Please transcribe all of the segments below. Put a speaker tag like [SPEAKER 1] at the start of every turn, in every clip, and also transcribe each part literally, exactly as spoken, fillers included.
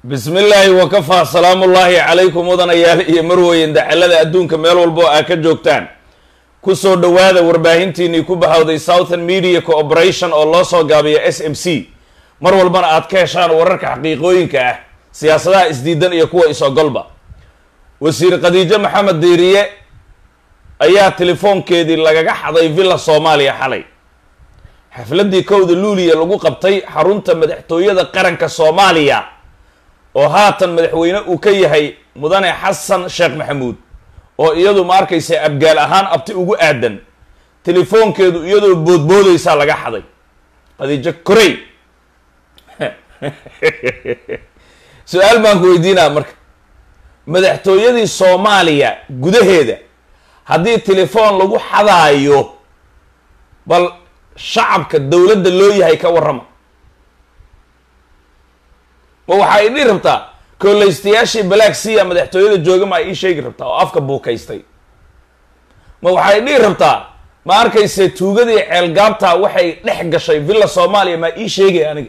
[SPEAKER 1] بسم الله وكفى سلام الله عليكم ودنا يا مروي إن دعالة أدونك ميل والبو أكجوكتان كسر دوادة ورباهنتيني كوبها ودي Southern Media Cooperation أو الله صو قابية إس إم سي مر والبنا أتكاشان ورك حقيقوين كه سياسة إسديدن يكوى إسا قلبا وسير قديجة محمد ديرية أيها تليفون كيدي لغاقا حضي فيلا صوماليا حالي حفلدي كود اللولية لغو قبطي حرونتا مدحتوية قرنك صوماليا oo haatan madaxweyne uu ka yahay mudane xasan sheekh maxamuud oo iyadu ma arkaysa abgaal ahaan abti ugu aadan telefoonkeedu iyadoo boodboodaysa laga xaday qadiijo korey su'aal baan ku weydiinaa marka madaxtooyadii Soomaaliya gudaheeda haddii telefoon lagu xadaayo bal shacabka dawladda loo yahay ka warrama ma waxay idin rabtaa kooleystayaashii Black Sea madaxtooyada jooga ma ay sheegi rabtaa oo afka buukaystay ma waxay idin rabtaa ma arkayse tuugadii ceel gaabta waxay dhex gashay villa Soomaaliya ma ii sheegay aniga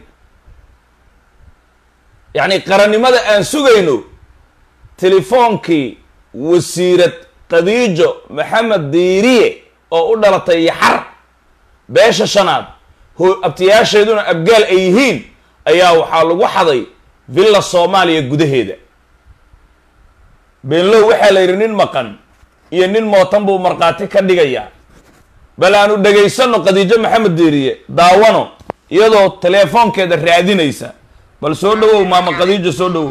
[SPEAKER 1] yani qaranimada aan sugayno telefoonkii wasiirad Qadiijo Maxamed Diiriye oo u dhalatay yaxar beesha shanaad hoo abtiyaasheeduna abgaal ay yihiin ayaa waxaa lagu xaday villa Soomaaliya gudaheeda beenlow waxa la yiri nin maqan iyo nin mootan buu marqaati ka dhigaya bal aanu dhageysano Qadiijo Maxamed Diiriye daawano iyadoo telefoonkeeda raadinaysa bal soo dhawow maama Qadiijo soo dhawow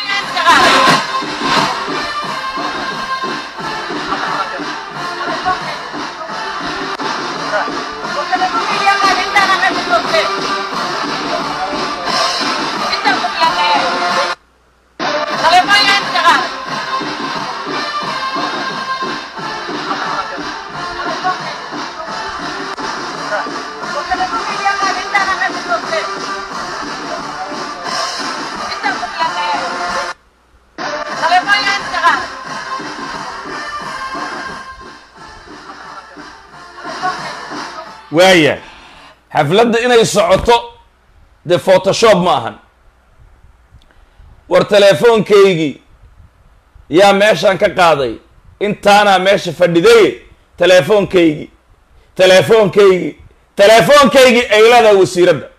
[SPEAKER 1] وايه حفلة إني صعطو ده فوتوشوب معهن ور تليفون كيجي يا ماشان كقاضي انت انا ماشي فديدي تليفون كيجي تليفون كيجي تليفون كيجي ايلادا وسيرده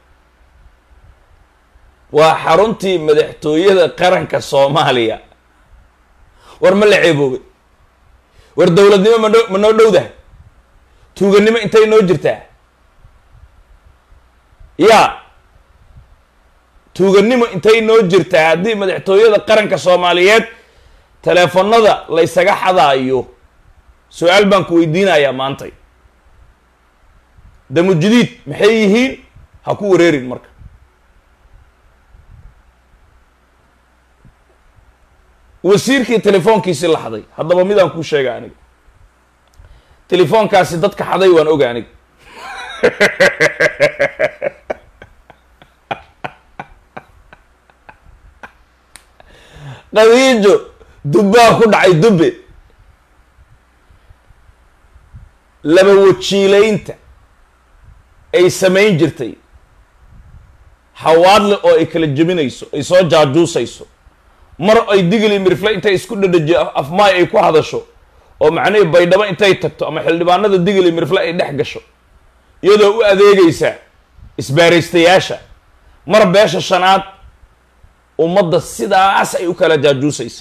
[SPEAKER 1] وحرنتي مدحتويده قرنك Soomaaliya ور ما لعيبوبي ور دولدنimo ma noo dhowdah tuuganimo intay noo jirtaa ya tuuganimo intay noo jirtaa hadii madaxtooyada qaranka Soomaaliyeed telefoonada la isaga xadaayo su'aal baan ku weydiinayaa maantay damu jadiid maxay yihiin ha ku wareerin marka wasiirkii telefoonkiisa la xaday hadaba midaan ku sheegay aniga telefoonkaasi dadka xaday waan ogaa aniga Qadiijo dubaa ku dhacay dubbe laba wajiileynta ay sameyn jirtay hawaadle oo ay kala jabinayso ay soo jaajuusayso mar ay digli mirfle intay isku dhadhajiyo afmaay ay ku hadasho oo macnaheedu baydhabo intay tagto ama xildhibaanada digli mirfle ay dhex gasho iyadoo u adeegaysa isbaaraystayaasha mar beesha shanaad ummadda sidaas ay u kala jaajuusaysay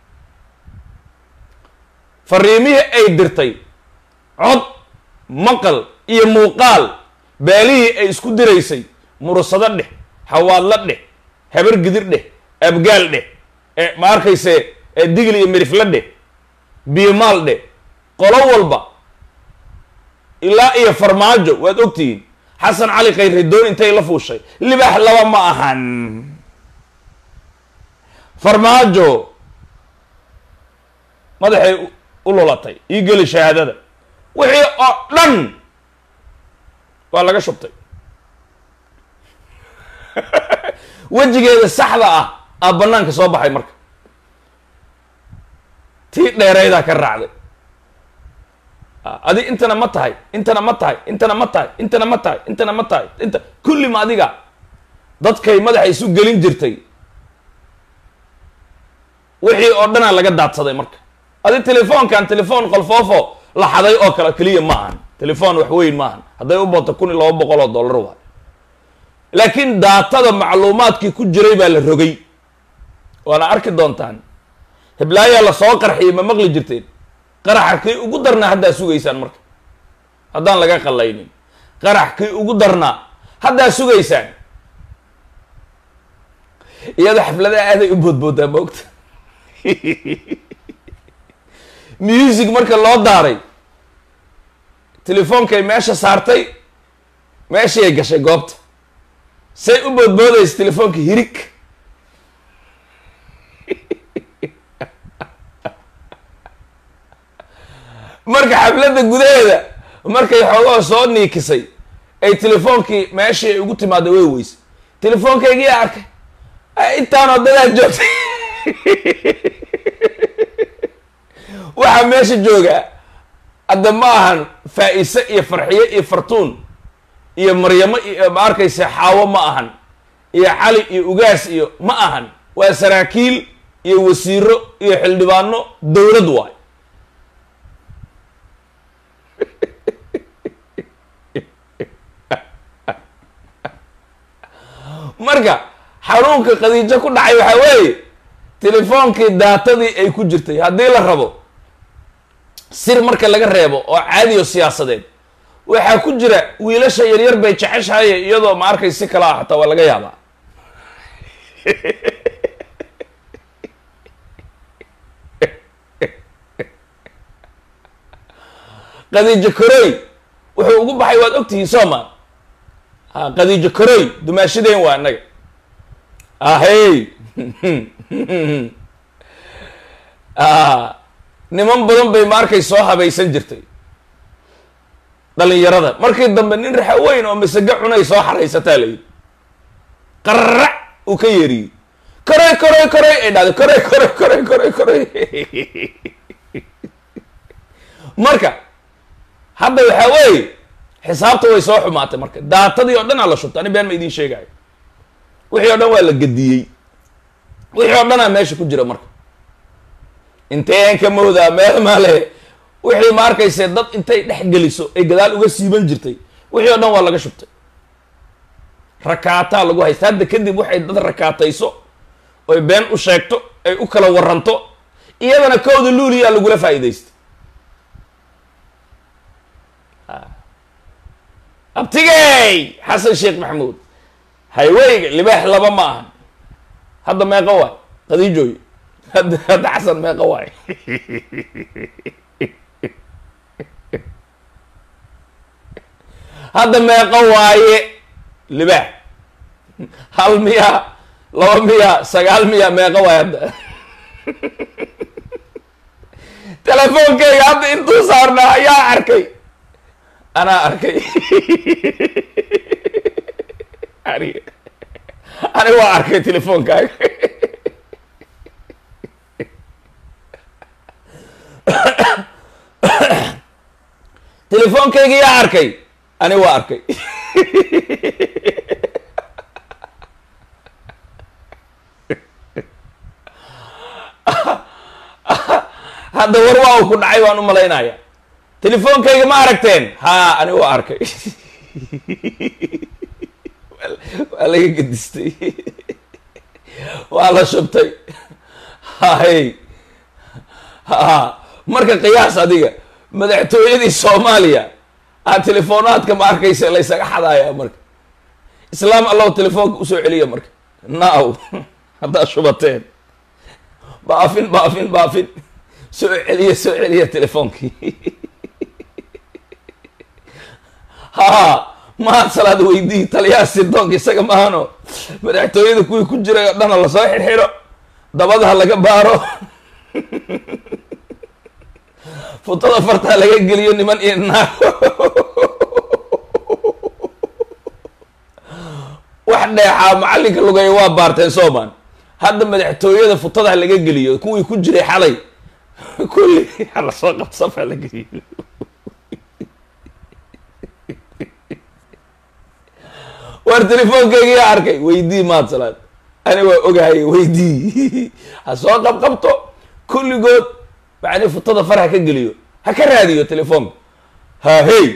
[SPEAKER 1] fariimihii ay dirtay cod maqal iyo muuqaal baalihii ay isku diraysay murasado dheh hawaadla dheh habar gidir dheh abgaal dheh ee ma arkayse ee digli iyo mirfle dheh biimaal dheh qolo walba ilaa iyo farmaajo waad ogtihiin xasan cali khayridoon intay la fuushay libax laba ma ahan farmaajo madaxay u lolatay ii geli shahaadada wixii oo dhan waa laga shubtay wajigeeda saxda ah aa banaanka soo baxay marka tii dheeraydaa ka raacday adi intana ma tahay intana ma tahay intana ma tahay intana ma tahay intana ma tahay inta kulli ma adiga dadkay madaxa isu gelin jirtay wixii oo dhanaa laga daadsaday marka adi telefoonkan telefoon qolfoofo la xaday oo kale keliya ma ahan telefoon wax weyn ma ahan hadday u booto kun iyo laba boqol oo dollar waa laakiin daatada macluumaadkii ku jiray baa la rogay waana arki doontaan heblaayaa la soo qarxiyay ma maqli jirteen qaraxa kii ugu darnaa haddaa sugaysaan marka haddaan laga qallaynin qarax kii ugu darnaa haddaa sugaysaan iyadoo xafladaha aaday u boodboodaa maogta music marka loo daaray telefoonkay meesha saartay meeshii gashay goobta say u boodboodaysa telefoonka hirig marka xafladda gudaheeda markay xoogaa soo niikisay ay telefoonkii meeshii ay ugu timaada way weyse telefoonkaygii arkay intaan wadadaa joogtay waxaa meesha jooga hadda ma ahan faa-ise iyo farxiye iyo fartuun iyo maryamo iyo ma arkaysa xaawo ma ahan iyo cali iyo ugaas iyo ma ahan waa saraakiil iyo wasiiro iyo xildhibaano dowlad waay marka xanuunka khadiijo ku dhacay waxaa weeye telefoonkii daatadii ay ku jirtay haddii la rabo sir marka laga reebo oo caadiyo siyaasadeed waxaa ku jira wiilasha yaryar bay jeceshahay iyadoo ma arkay si kala ah hataa waa laga yaabaa khadiijo koroy wuxuu ugu baxay waad ogtihiin sooma ha khadiijo koroy dumaashadeen waa annaga ahey niman badan bay ma arkay soo habaysan jirtay dhalinyarada markii dambe nin raxa weyn oo masaga cunay soo xaraysataa layidhi qarrac uu ka yeeriyey koroy koroy koroy ay dhahday koroy koroy koroy koroy koroy marka hadda waxaa weeye xisaabta way soo xumaatay marka daatadii oo dhan aa la shubta ani been ma idiin sheegayo wixii oo dhan waa la gediyey wixii oo dhanaa meesha ku jira marka inteen ka moodaa meel maale wixii ma arkayse dad intay dhex geliso ay gadaal uga siiban jirtay wixii oo dhan waa laga shubtay rakaataa lagu haysta hadda kadib waxay dad rakaatayso oy been u sheegto ay u kala waranto iyadana kowda luuliyaa lagula faa'iidaysta abtigey xasan sheekh maxamuud hayweyga libaax laba ma ahan hadda meeqa waay khadiijooy hadda hadda xasan meeqa waay hadda meeqa waaye libaax hal miya laba miya sagaal miya meeqa waay hadda telefoonkeyga hadda intuu saarnaa ayaa arkay anaa arkay ani ani waa arkay telefoonkaaga telefoonkayga yaa arkay ani waa arkay hadda war waa uu ku dhacay waan u malaynaya telefoonkayga ma aragteen ha ani waa arkay waa laga gedistay waa la shubtay hay ha marka qiyaas adiga madaxtooyadii soomaaliya aa telefoonaadka ma arkaysa laysaga xadaaya marka islaam allahu telefoonka usoo celiya marka naaw haddaa shubateen baafin baafin baafin soo celiya soo celiya telefoonkii ha mahad salaad weydii taliyaha sirdoonka isaga maahano madaxtooyada kuwii ku jiray oo dhana lasoo xirxiro dabadaha laga baaro futada fartaa laga geliyo niman iyo naag wax dheexaa macallinka lugeeya waa baarteen soomaan hadda madaxtooyada futadaha laga geliyo kuwii ku jiray xalay kulli lasoo qabsafa la geliyo waar telefoonkeyga yaa arkay weydii mahad salaad أنا وأوجهي ويدي هسوق قب قبته كل جود يعني فطة فرح كجليو هكذا راديو تليفون ها هي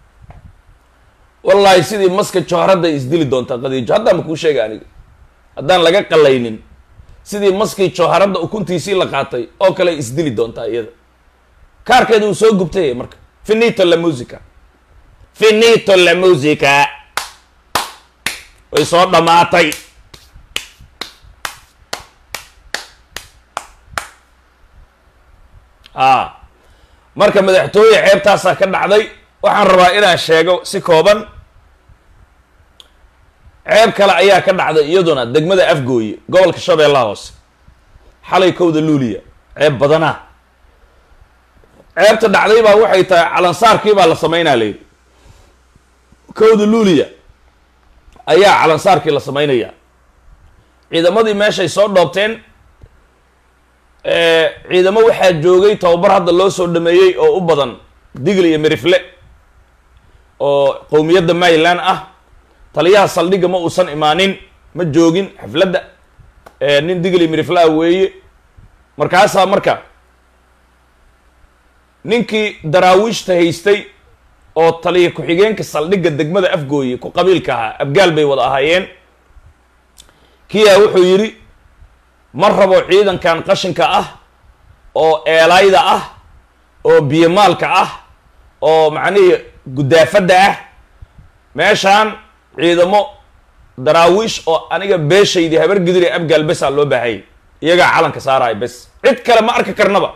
[SPEAKER 1] والله يا سيدي مسكة شهرة ده يسدلي دون تقديج هذا ما كل شيء يعني هذا لقى قليلين سيدي مسكة شهرة ده وكنت يصير لقاطي أو كلا يسدلي دون تايد كار كده وسوق جبته مرك فينيتو لا موسيقى فينيتو لا موسيقى ويصور دماطي آه marka madaxtooye ceebtaasa ka dhacday waxaan rabaa inaan sheego si kooban ceeb kale ayaa ka dhacday iyaduna degmada Afgooye gobolka Shabeellaha Hoose xalay kowda luuliya ceeb badana ceebta dhacday baa waxay tahay calansaarkii baa la sameynaa leeyahay kowda luuliya ayaa calansaarkii la sameynaya ciidamadii meesha ay soo dhoobteen ee ciidamo waxaa joogay tababar hadda loo soo dhameeyay oo u badan Digli iyo Mirifle oo qowmiyadda Maryland ah taliyaha saldhiga ma uusan imaanin ma joogin xafladda ee nin Digli iyo Mirifle weeye markaasa marka ninkii daraawiishta haystay oo taliya ku xigeenka saldhiga degmada Afgooye ku qabiilka ah abgaal bay wada ahaayeen kiya wuxuu yiri mar rabo ciidankan qashinka ah oo eelayda ah oo biyamaalka ah oo macnii gudaafada ah meeshaan ciidamo daraawiish oo aniga beeshaydi habar gidiri abgaal bas loo baahay iyaga calanka saaray bas cid kale ma arki karnaba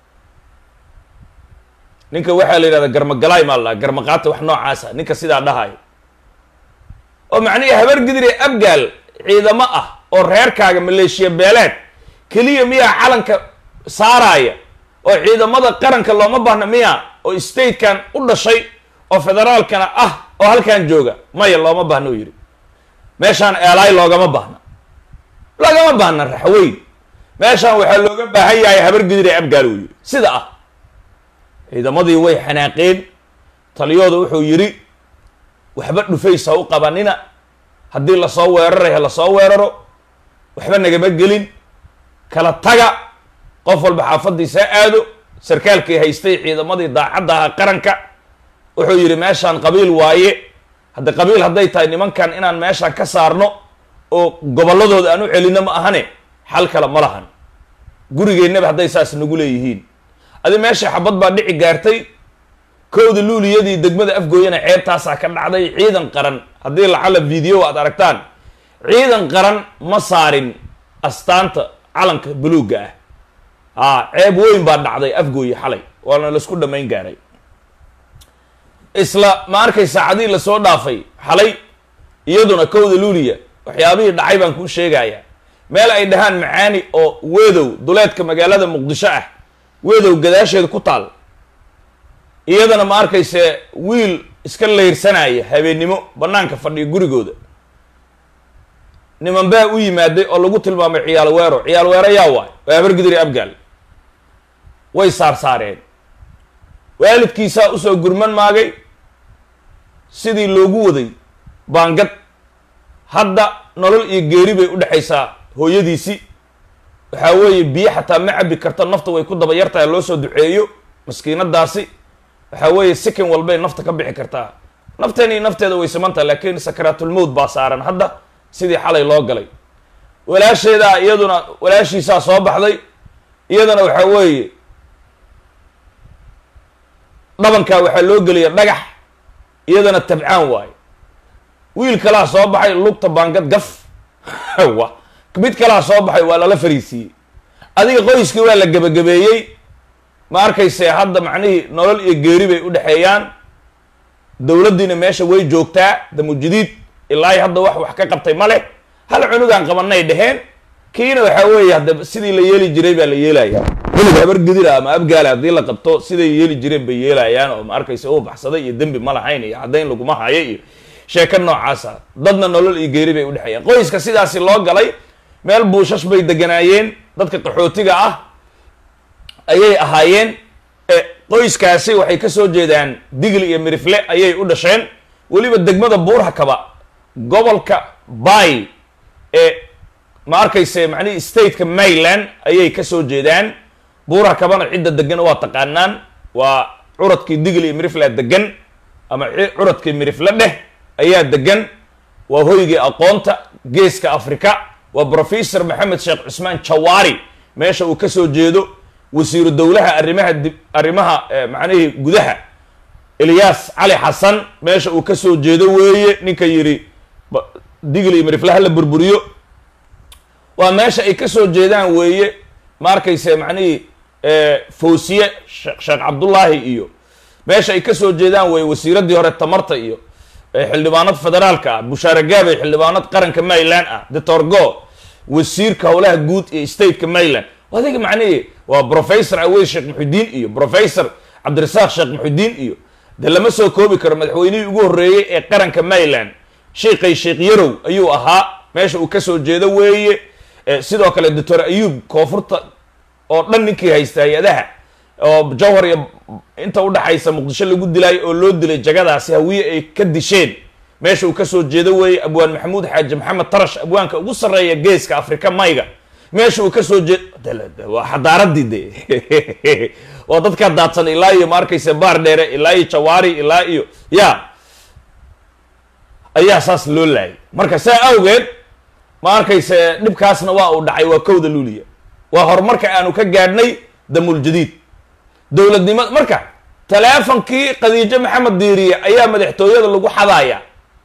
[SPEAKER 1] ninka waxa la yiraahdaa garmagalaay ma la garmaqaata wax noocaas ah ninka sida dhahay oo macnii habar gidiri abgaal ciidamo ah oo reerkaaga maleeshiya beeleed kaliya miya calanka saaraya oo ciidamada qaranka looma baahna miya oo state kan u dhashay oo federaalkana ah oo halkan jooga maya looma baahna u yiri meeshaan eelay loogama baahna loogama baahna raxweyn meeshaan waxa looga baahan yahay habar gidiri abgaal u yiri sida ah ciidamadii way xanaaqeen taliyooda wuxuu yiri waxba dhufaysa u qabanina haddii la soo weeraray la soo weeraro waxba nagama gelin kala taga qof walba xaafadiisa aado sarkaalkii haystay ciidamadii daacadda ah qaranka wuxuu yiri meeshaan qabiil waaye hadda qabiil hadday tahay nimankan inaan meeshaan ka saarno oo goboladooda aan u celino ma ahane xal kale ma lahan gurigeennaba hadday saas nagu leeyihiin adi meesha xabad baa dhici gaartay kowda luuliyadii degmada Afgooyena ceebtaasaa ka dhacday ciidan qaran haddii lacala video aad aragtaan ciidan qaran ma saarin astaanta calanka buluuga ah ah ceeb weyn baa dhacday Afgooye xalay waana la isku dhameyn gaaray isla ma arkay saacadii la soo dhaafay xalay iyaduna kowda luuliya waxyaabihii dhacay baan ku sheegayaa meel ay dhahaan macaani oo weedow duleedka magaalada Muqdisho ah weedow gadaasheeda ku taal iyadana ma arkayse wiil iska leersanaya habeenimo banaanka fadhiyo gurigooda niman baa u yimaaday oo lagu tilmaamay ciyaal weero ciyaal weero yaa waay waa habar gidiri abgaal way saar saareen waalidkiisa u soo gurman maagay sidii loogu waday baangad hadda nolol iyo geeri bay u dhaxaysaa hooyadiisi waxa weeye biyo xataa ma cabi karta nafta way ku daba yartahay loo soo duceeyo maskiinadaasi waxa weeye sikin walbay nafta ka bixi kartaa nafteeni nafteeda way simantaa laakiin sakaraatul mawt baa saaran hadda sidii xalay loo galay walaasheeda iyaduna walaashiisa soo baxday iyadana waxa weeye dhabanka waxa loo galiya dhagax iyadana tabcaan waay wiil kala soo baxay lugta baangad gaf wa mid kala soo baxay waa la fariisiyay adiga qoyskii waa la gabagabeeyay ma arkayse hadda macnihii nolol iyo geeri bay u dhaxeeyaan dawladdiina meesha way joogtaa damujadiid ilaa hadda wax wax ka qabtay male hal cunugan qabanay dhaheen kiina waxa weeye hadda sidii la yeeli jiray baa la yeelayaa weliba habar gidira ama abgaal hadii la qabto sidii yeeli jireen bay yeelayaan oo ma arkayse oo baxsaday iyo dambi ma lahayn iyo cadeyn laguma hayo iyo sheeka noocaas ah dadna nolol iyo geeri bay u dhaxeeyaan qoyska sidaasi loo galay meel buushash bay deganaayeen dadka qaxootiga ah ayay ahaayeen qoyskaasi waxay ka soo jeedaan Digli iyo Mirifle ayay u dhasheen waliba degmada Buurhakaba gobolka Bay ee ma arkayse macnihii stateka Maryland ayay ka soo jeedaan. buuraha kabana cidda degan waa taqaanaan, waa curadkii Digli iyo Mirifle degan ama curadkii Mirifle dheh ayaa degan. waa hoygii aqoonta geeska Afrika. waa Professor Maxamed Sheekh Cusmaan Jawaari meesha uu ka soo jeedo. wasiiru dowlaha arrimaha arrimaha macnihii gudaha Ilyas Cali Xasan meesha uu ka soo jeedo weeye ninka yiri Digli iyo Mirifle la burburiyo. waa meesha ay ka soo jeedaan weeye ma arkayse macnihii Fawsiye Sheekh Cabdullaahi iyo meesha ay ka soo jeedaan weeye wasiiradii hore tamarta iyo xildhibaanad federaalka ah. Bushaare Gaabay xildhibaanad qaranka Maryland ah. Doctor Go wasiirka howlaha guud ee stateka Maryland. wadaga macnihii waa Professor Aweys Sheekh Muxudiin iyo Professor Cabdirasaaq Sheekh Muxudiin iyo de lama soo koobi karo madaxweynihii ugu horeeyay ee qaranka Maryland Sheekhay Sheekh Yarow ayuu ahaa meesha uu ka soo jeedo weeye. sidoo kale Doctor Ayub koonfurta oo dhan ninkii haysta hay-adaha oo Jawhar iyo inta u dhaxaysa Muqdisho lagu dilay oo loo dilay jagadaasi hawiye ay ka disheen meesha uu ka soo jeedo weeye. Abwaan Maxamuud Xaaji Maxamed Tarash abwaanka ugu sareeya geeska Afrika mayga meesha uu ka soo jeedo waa xadaaradii de waa dadka daadsan ilaa iyo ma arkaysa baar dheere ilaa iyo Jawaari ilaa iyo ya ayaa saas loo laayay. marka saa awgeed ma arkaysa dhibkaasna waa uu dhacay. waa kowda luuliya waa horumarka aanu ka gaadhnay damul jadiid dowladnimada. marka taleefankii Khadiijo Maxamed Diiriye ayaa madaxtooyada lagu xadaaya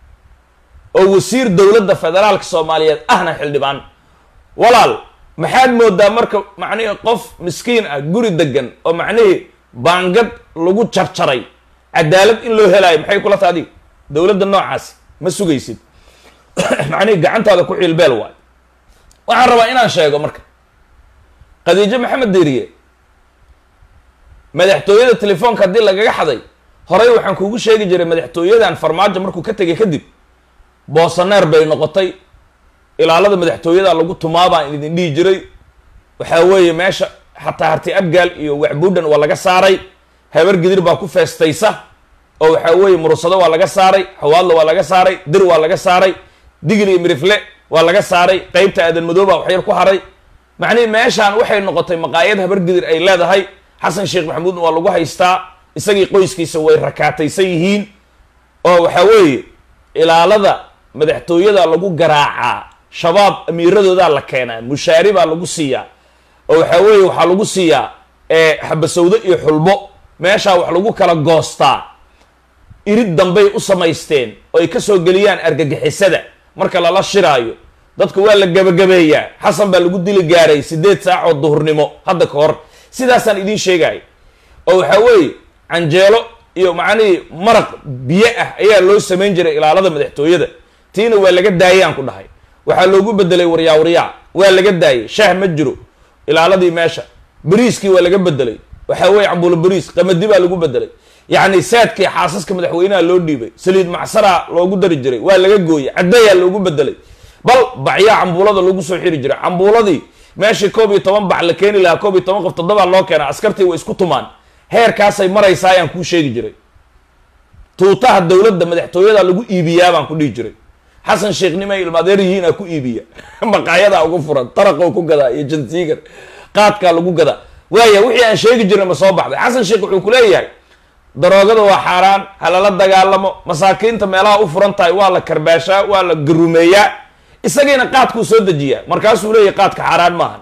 [SPEAKER 1] oo wasiir dowladda federaalka Soomaaliyeed ahna xildhibaan. walaal maxaad moodaa marka macnihii qof miskiin ah guri degan oo macnihii baangad lagu jarjaray cadaalad in loo helaayo maxay kula tahay adiga? dowladda noocaasi ma sugaysid macnihii gacantaada ku xiilbeel waay. waxaan rabaa inaan sheego marka Khadiijo Maxamed Diiriye madaxtooyada telefoonka haddii lagaga xaday horey waxaan kugu sheegi jiray madaxtooyadan Farmaajo markuu ka tegay kadib boosaneer bay noqotay. ilaalada madaxtooyada lagu tumaabaan idin dhihi jiray. waxaa weeye meesha xataa harti abgaal iyo wacbuudhan waa laga saaray. habar gidir baa ku feestaysa oo waxaa weeye mursado waa laga saaray. xawaadla waa laga saaray. dir waa laga saaray. Digli iyo Mirifle waa laga saaray. qaybta aadan madooba wax yar ku haray. macnihii meeshaan waxay noqotay maqaayad habar gidir ay leedahay. xasan Sheekh Maxamuudna waa lagu haystaa. isagii qoyskiisa way rakaataysan yihiin oo waxaa weeye ilaalada madaxtooyada lagu garaacaa. shabaab amiiradoodaa la keenaa. mushaari baa lagu siiyaa oo waxaa weeye waxaa lagu siiyaa xabasawdo iyo xulbo. meeshaa wax lagu kala goostaa. irid dambay u samaysteen oo ay ka soo geliyaan argagixisada marka lala shiraayo. dadku waa la gabagabeeyaa. xasan baa lagu dili gaaray sideed saac oo duhurnimo hadda ka hor. sidaasaan idiin sheegay oo waxaa weeye canjeelo iyo macnihii maraq biyo ah ayaa loo samayn jiray ilaalada madaxtooyada. tiina waa laga daayaan ku dhahay. waxaa loogu bedelay waryaa waryaa waa laga daayay. shaah ma jiro ilaaladii meesha. bariiskii waa laga bedelay. waxaa weeye cambuulo bariis qamadi baa lagu bedelay. yacni saadkii xaasaska madaxweynaha loo dhiibay. saliid macsaraa loogu dari jiray waa laga gooyay. caddayaa loogu bedelay. bal bacyaa cambuulada lagu soo xiri jiray. cambuuladii meeshii koob iyo toban bac la keeni lahaa koob iyo toban qof toddobaa loo keena. askartii way isku tumaan. heerkaasay maraysaa ayaan kuu sheegi jiray. tuutaha dowladda madaxtooyada lagu iibiyaa baan ku dhihi jiray. xasan Sheekh nimay ilmaadeer yihiina ku iibiya. maqaayada ugu furan taraqo ku gadaa iyo jansiigar qaadka lagu gadaa. waaya wixii aan sheegi jirnay ma soo baxday. xasan Sheekh wuxuu ku leeyahay daroogada waa xaaraan halala dagaalamo. masaakiinta meelaha u furan tahay waa la karbaashaa waa la garumeeyaa. isagiina qaadkuu soo dejiyaa. markaasuu leeyahay qaadka xaaraan maahan.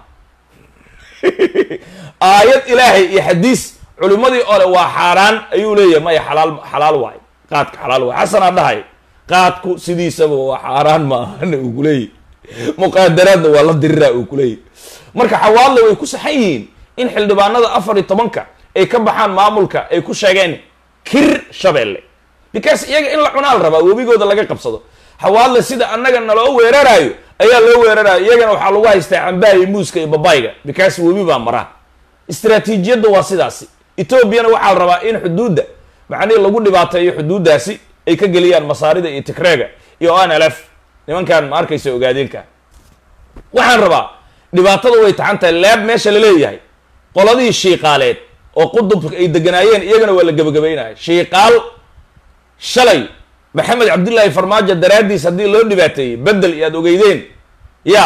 [SPEAKER 1] aayad ilaahay iyo xadiis culimadii ole waa xaaraan ayuu leeyahay maya xalaal xalaal waay. qaadka xalaal waay. xasanaa dhahay qaadku sidiisaba waa xaaraan maahan uu ku leeyahy. muqaadaraadna waa la diriraa uu ku leeyahy. marka xawaadle way ku saxan yihiin in xildhibaanada afar iyo tobanka ay ka baxaan maamulka ay ku sheegeen kir shabeelle because iyaga in la cunaal rabaa webigooda laga qabsado. xawaadle sida annaga naloo weeraraayo ayaa loo weeraraayo. iyagana waxaa lagu haystaa cambaha iyo muuska iyo babayga because webi baa maraa. istaraatiijiyadda waa sidaasi. etoobiyana waxaa la rabaa in xuduudda macnihii lagu dhibaateeyo xuduuddaasi ay ka geliyaan masaarida iyo tigreega iyo o n l f nimankan ma arkaysa ogaadeenka. waxaan rabaa dhibaatada way taxan tahay. leeb meesha la leeyahay qoladii shiiqaaleed oo qudubka ay deganaayeen iyagana waa la gabagabaynaya. shiiqaal shalay maxamed cabdillaahi farmaajo daraaddiis haddii loo dhibaateeyey bedel iyo aad ogeydeen ya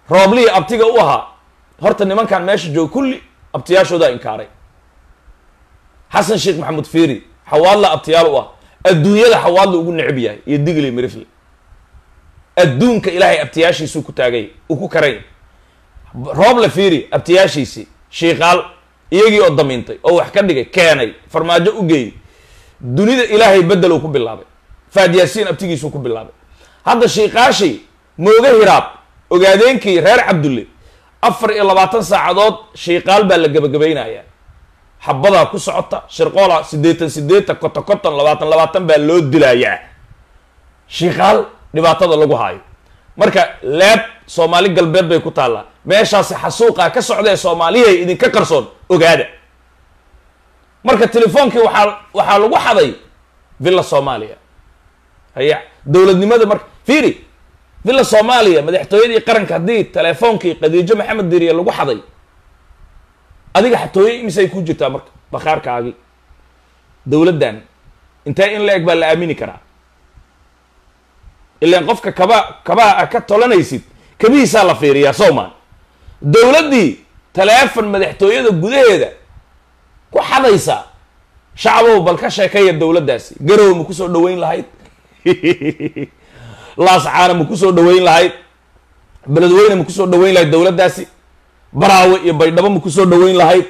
[SPEAKER 1] roobli abtiga u ahaa horta nimankan meesha joog kulli abtiyaashooda inkaaray xasan sheekh maxamuud fiiri xawaadla abtiyaal u ah adduunyada xawaadla ugu necib yahay iyo digli mirifle adduunka ilaahay abtiyaashiisu ku taagay uu ku karay rooble fiiri abtiyaashiisi shiiqaal iyagii oo damiintay oo wax ka dhigay keenay farmaajo u geeyey dunida ilaahay bedel uu ku bilaabay faad yaasiin abtigiisu ku bilaabay hadda shiiqaashi mooga hiraab ogaadeenkii reer cabdulle afar iyo labaatan saacadood shiiqaal baa la gabagabaynayaa xabadaa ku socota shirqoola siddeetan siddeetan konton konton labaatan labaatan baa loo dilayaa shiiqaal dhibaatada lagu haayo marka leeb soomaali galbeed bay ku taallaa meeshaasi xasuuqaa ka socda ee soomaaliyahay idinka qarsoon ogaada marka telefoonkii waxaa waxaa lagu xaday villa soomaaliya haya dowladnimada marka fiiri villa soomaaliya madaxtooyadii qaranka haddii telefoonkii khadiijo maxamed diriye lagu xaday adiga xatooye imisay ku jirtaa marka bakhaarkaagii dowladdan intee in la eg baa la aamini karaa ilaan qofka kaba kabaa a ka tolanaysid kabihiisaa la fiiriyaa soomaan dowladdii taleefon madaxtooyada gudaheeda ku xadaysa shacbow bal ka sheekaya dowladdaasi garow ma kusoo dhaweyn lahayd laascaana ma kusoo dhaweyn lahayd beledweyne ma kusoo dhaweyn lahayd dowladdaasi baraawe iyo baydhabo ma kusoo dhaweyn lahayd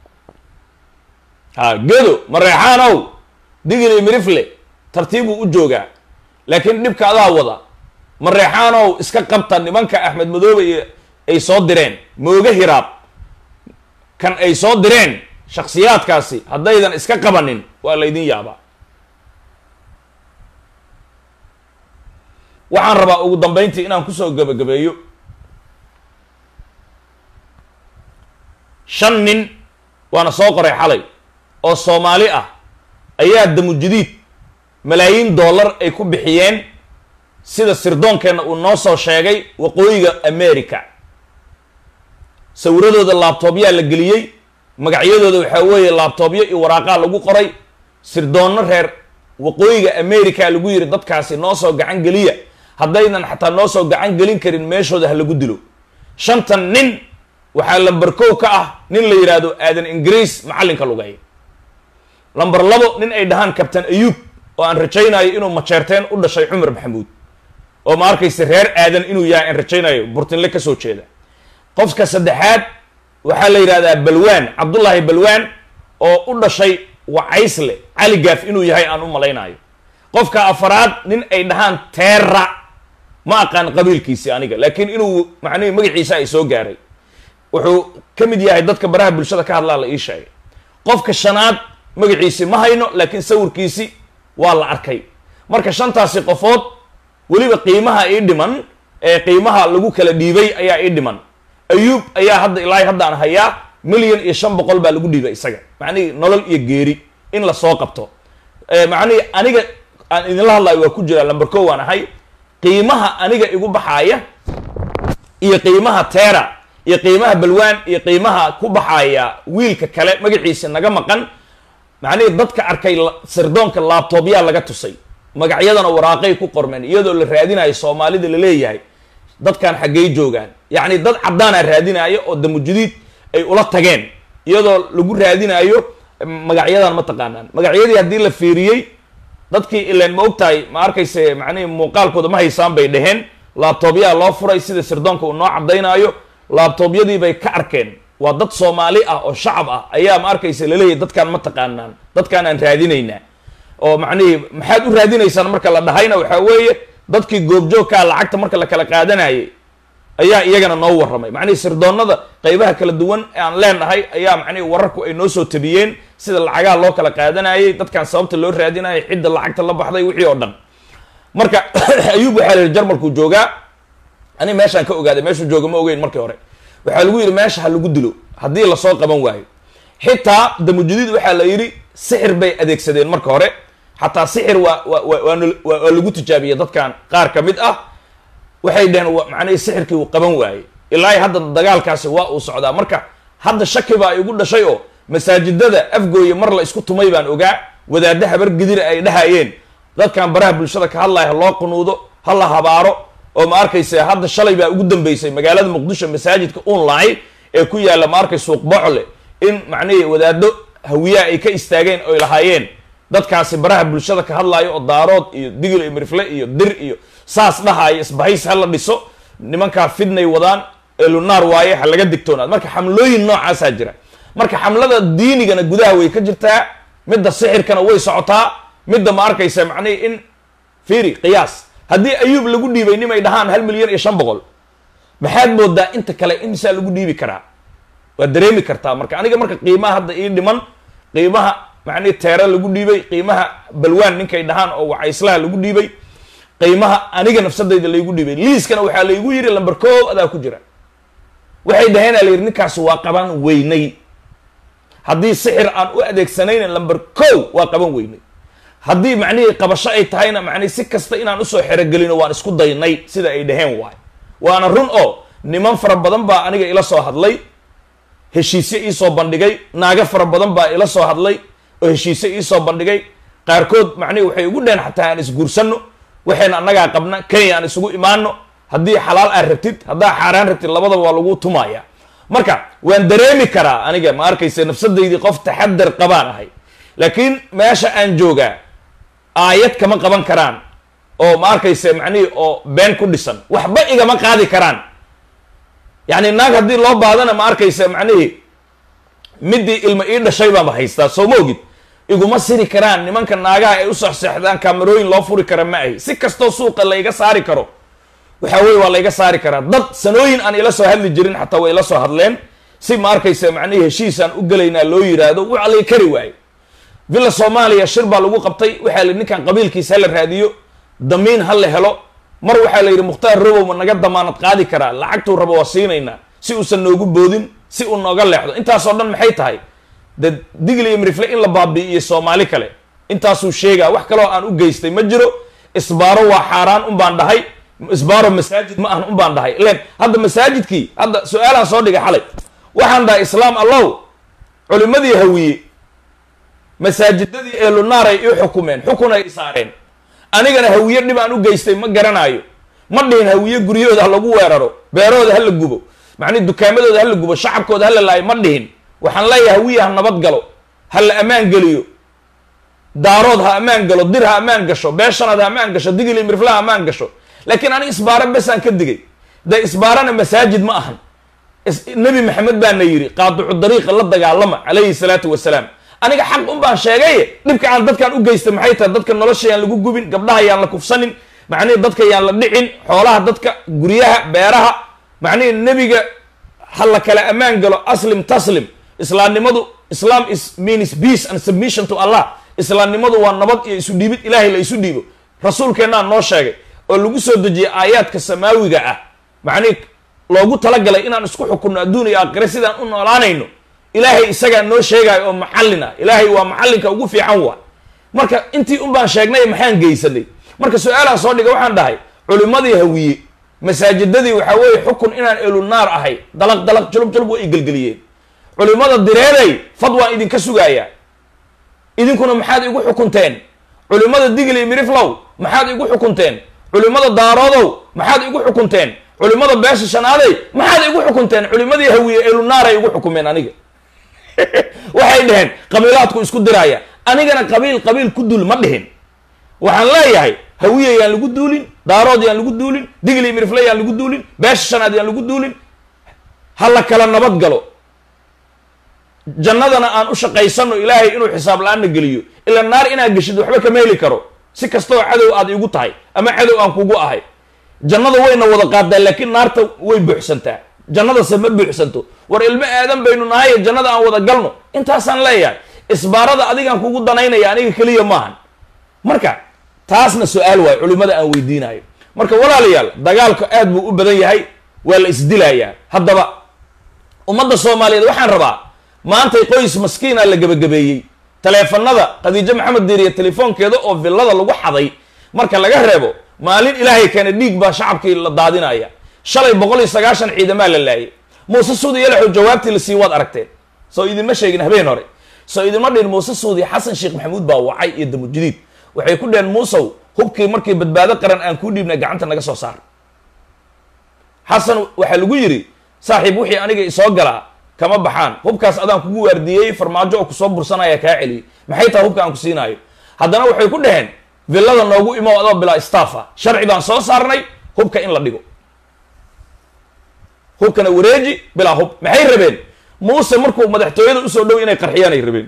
[SPEAKER 1] ha gedo mareexaanow digli mirifle tartiibuu u joogaa laakiin dhibka adaa wada mareexaanow iska qabta nimanka axmed madoobe iyo ay soo direen mooga hiraab kan ay soo direen shaksiyaadkaasi haddaydan iska qabanin waa laydin yaabaa waxaan rabaa ugu dambeyntii inaan kusoo gabagabeeyo shan nin waana soo qoray xalay oo soomaali ah ayaa damujadiid malaayiin dollar ay ku bixiyeen sida sirdoonkeenna uu noo soo sheegay waqooyiga america sawiradooda laabtoobyaa la geliyey magacyadooda waxaa weeye laabtoobyo iyo waraaqaa lagu qoray sirdoonno reer waqooyiga america lagu yiri dadkaasi noo soo gacan geliya haddaynan xataa noo soo gacan gelin karin meeshooda ha lagu dilo shantan nin waxaa lamber kow ka ah nin la yidhaahdo aadan ingiriis macallinka lugay lamber labo nin ay dhahaan kabtan ayuub oo aan rajaynayo inuu majeerteen u dhashay cumar maxamuud oo ma arkaysa reer aadan inuu yahay aan rajaynayo burtinle ka soo jeeda qofka saddexaad waxaa la yidhahdaa balwaan cabdullaahi balwaan oo u dhashay wacaysle cali gaaf inuu yahay aan u malaynayo qofka afaraad nin ay dhahaan teera ma aqaan qabiilkiisi aniga laakiin inuu macnihi magaciisa ay soo gaaray wuxuu ka mid yahay dadka baraha bulshada ka hadlaa la ii sheegay qofka shanaad magaciisi ma hayno laakiin sawirkiisi waa la arkay marka shantaasi qofood weliba qiimaha ii dhiman ee qiimaha lagu kala dhiibay ayaa ii dhiman ayuub ayaa hadda ilaahay hadda aan hayaa milyan iyo shan boqol baa lagu dhiibay isaga macnihi nolol iyo geeri in la soo qabto macnihi aniga aan idinla hadlayo waa ku jiraa lamber kow waan ahay qiimaha aniga igu baxaaya iyo qiimaha teera iyo qiimaha balwaan iyo qiimaha ku baxaaya wiilka kale magaciisa naga maqan macnihi dadka arkay sirdoonka laabtoobyaa laga tusay magacyadana waraaqay ku qormeen iyadoo la raadinayo soomaalida la leeyahay dadkan xaggay joogaan yacni dad caddaana raadinaayo oo damujadiid ay ula tageen iyadoo lagu raadinayo magacyadan ma taqaanaan magacyadii haddii la fiiriyey dadkii ileen ma ogtahay ma arkayse macnihi muuqaalkooda ma haysaan bay dhaheen laabtoobyaa loo furay sida sirdoonka uu noo caddaynaayo laabtoobyadii bay ka arkeen waa dad soomaali ah oo shacab ah ayaa ma arkaysa laleeyahay dadkaan ma taqaanaan dadkaan aan raadinaynaa oo macnihii maxaad u raadinaysaan marka la dhahayna waxaa weeye dadkii goobjoogkaa lacagta marka la kala qaadanayay ayaa iyagana noo warramay macnihii sirdoonnada qaybaha kala duwan ee aan leenahay ayaa macnihi wararku ay noo soo tabiyeen sida lacagaha loo kala qaadanayay dadkaan sababta loo raadinayay cidda lacagta la baxday wixii oo dhan marka ayuub waxaa la yidhi jarmalkuu joogaa ani meeshaan ka ogaaday meeshuu jooga ma ogeyn markii hore waxaa lagu yidhi meesha ha lagu dilo haddii lasoo qaban waayo xitaa damujadiid waxaa la yidhi sixir bay adeegsadeen marka hore xataa sixir waa waa waa lagu tijaabiyey dadkan qaar ka mid ah waxay dhaheen macnihii sixirkii uu qaban waayey ilaa hadda dagaalkaasi waa uu socdaa marka hadda shaki baa igu dhashay oo masaajidada afgooye mar la isku tumay baan ogaa wadaadda habar gidira ay dhahayeen dadkan baraha bulshada ka hadlaya ha loo qunuudo ha la habaaro oo ma arkaysa hadda shalay baa ugu dambeysay magaalada muqdisho masaajidka online ee ku yaala ma arkay suuq bocle in macnaheedu wadaado hawiyaha ay ka istaageen oo lahaayeen dadkaasi baraha bulshada ka hadlaayo oo daarood iyo digil iyo mirfle iyo dir iyo saas dhahaay isbahays ha la dhiso nimankaa fidnay wadaan elunaar waaye ha laga digtoonaad marka xamlooyin noocaasaa jira marka xamlada diinigana gudaha way ka jirtaa midda sixirkana way socotaa midda ma arkaysa macnihii in fiiri qiyaas haddii ayuub lagu dhiibay nimay dhahaan hal milyan iyo shan boqol maxaad moodaa inta kale insaa lagu dhiibi karaa waa dareemi kartaa marka aniga marka qiimaha hadda ii dhiman qiimaha macnihi teera lagu dhiibay qiimaha balwaan ninkay dhahaan oo wacayslaha lagu dhiibay qiimaha aniga nafsadayda laygu dhiibay liiskana waxaa laygu yiri lamber koow adaa ku jira waxay dhaheen la yiri ninkaas waa qaban weynay haddii sixir aan u adeegsanayna lamber koow waa qaban weynay haddii macnihii qabasho ay tahayna macnihi si kasta inaan usoo xerogelino waan isku daynay sida ay dhaheen waay waana run oo niman fara badan baa aniga ila soo hadlay heshiisye iisoo bandhigay naaga fara badan baa ila soo hadlay oo heshiisye iisoo bandhigay qaarkood macnihi waxay ugu dheheen xataa aan isguursanno waxayna annagaa qabna kenya aan isugu imaano haddii xalaal aad rabtid haddaa xaaraan rabtid labadaba waa lagu tumaaya marka waan dareemi karaa aniga ma arkaysa nafsadaydii qof taxadar qabaan ahay laakiin meesha aan joogaa aayad kama qaban karaan oo ma arkaysa macnihii oo been ku dhisan waxba igama qaadi karaan yacni naag haddii loo baadana ma arkaysa macnihii midii ilma ii dhashay baanba haystaa soo ma ogid iguma siri karaan nimanka naagaha ay u soxseexdaan kaamarooyin loo furi kara ma ahi si kastoo suuqa layga saari karo waxa weye waa layga saari karaa dad sanooyin aan ila soo hadli jirin xataa way ila soo hadleen si ma arkaysa macnihii heshiisaan u gelaynaa loo yiraahdo waa lay kari waaye villa soomaaliya shir baa lagu qabtay waxaa la ninkan qabiilkiisa hala raadiyo damiin ha la helo mar waxaa la yidhi mukhtaar robow ma naga damaanad qaadi karaa lacagtuu rabo waa siinaynaa si uusan noogu boodin si uu nooga leexdo intaasoo dhan maxay tahay de digli iyo mirifle in la baabi'iyo soomaali kale intaasuu sheegaa wax kaloo aan u geystay ma jiro isbaaro waa xaaraan un baan dhahay isbaaro masaajid ma ahan un baan dhahay ilen hadda masaajidkii hadda su-aalaan soo dhigay xalay waxaan dhahay islaam allow culimadii hawiye masaajidadii eelunaaray ii xukumeen xukun ay isaareen anigana hawiye dhib aan u geystay ma garanaayo ma dhihin hawiye guryahooda ha lagu weeraro beerahooda ha la gubo macnihi dukaamadooda ha la gubo shacabkooda ha la laayo ma dhihin waxaan leeyahay hawiye ha nabad galo ha la ammaan geliyo daarood ha ammaan galo dir ha ammaan gasho beeshanaad ha ammaan gasho digili mirfla ha ammaan gasho laakiin aniga isbaaro besaan ka digay dee isbaarana masaajid ma ahan nebi maxamed baana yidhi qaadicu dariiqa la dagaalama calayhi salaatu wasalaam aniga xaq un baan sheegaye dhibka aan dadkaan u geystay maxay tahay dadka nolosha yaan lagu gubin gabdhaha yaan la kufsanin macnihi dadka yaan la dhicin xoolaha dadka guryaha beeraha macnihi nebiga ha la kala ammaan galo aslim taslim islaamnimadu islam is means peace and submission to allah islaamnimadu waa nabad iyo isu dhiibid ilaahay la isu dhiibo rasuulkeennaa noo sheegay oo lagu soo dejiyay aayaadka samaawiga ah macnihi loogu talagalay inaan isku xukunno adduun iyo aakhire sidaan u noolaanayno ilaahay isagaa noo sheegaayo oo macallin ah ilaahay waa macallinka ugu fiican waa marka intii un baan sheegnay maxaan geysanay marka su-aalaan soo dhigay waxaan dhahay culimadii hawiye masaajidadii waxaa weeye xukun inaan elunaar ahay dalaq dalaq julub julub way igelgeliyeen culimada direeday fad waan idinka sugayaa idinkuna maxaad igu xukunteen culimada digli iyo miriflow maxaad igu xukunteen culimada daaroodow maxaad igu xukunteen culimada beesha shanaaday maxaad igu xukunteen culimadii hawiye elunaar ay igu xukumeen aniga waxay dhaheen qabiilaadku isku diraya anigana qabiil qabiil ku dul ma dhihin waxaan leeyahay hawiye yaan lagu duulin daarood yaan lagu duulin digli mirifle yaan lagu duulin beesha shanaad yaan lagu duulin ha la kala nabad galo jannadana aan u shaqaysano ilaahay inuu xisaab la-aanna geliyo ila naar inaad geshid waxba kama heli karo si kastoo cadow aad igu tahay ama cadow aan kugu ahay jannada wayna wada qaadaa laakiin naarta way buuxsantaa jannadase ma buuxsanto war ilmo aadan baynu nahay jannada aan wada galno intaasaan leeyahay isbaarada adigaan kugu danaynaya aniga keliya maahan marka taasna su-aal waayo culimada aan weydiinayo marka walaalayaal dagaalku aad buu u badan yahay waa la isdilayaa haddaba ummadda soomaaliyeed waxaan rabaa maantay qoys maskiina la gebagabeeyey taleefanada khadiijo maxamed diiriya telefoonkeeda oo villada lagu xaday marka laga reebo maalin ilaahay keena dhiig baa shacabkii la daadinaya shalay boqol iyo sagaashan ciidamaa la laayay muuse suudi yalaxow jawaabtii la sii waad aragteen soo idinma sheegin habeen hore soo idinma dhihin muuse suudi xasan sheekh maxamuud baa wacay iyo damujadiid waxay ku dheheen muusow hubkii markii badbaado qaran aan kuu dhiibnay gacanta naga soo saar xasan waxaa lagu yidhi saaxiib wixii aniga isoo galaa kama baxaan hubkaas adaan kugu waardiyey farmaajo oo kusoo bursanaya kaa celiyey maxay tahay hubka aan ku siinaayo haddana waxay ku dhaheen villada noogu imo adoo bilaa staffa sharci baan soo saarnay hubka in la dhigo hubkana wareeji bilaa hub maxay rabeen muuse markuu madaxtooyada usoo dhow inay qarxiyaanay rabeen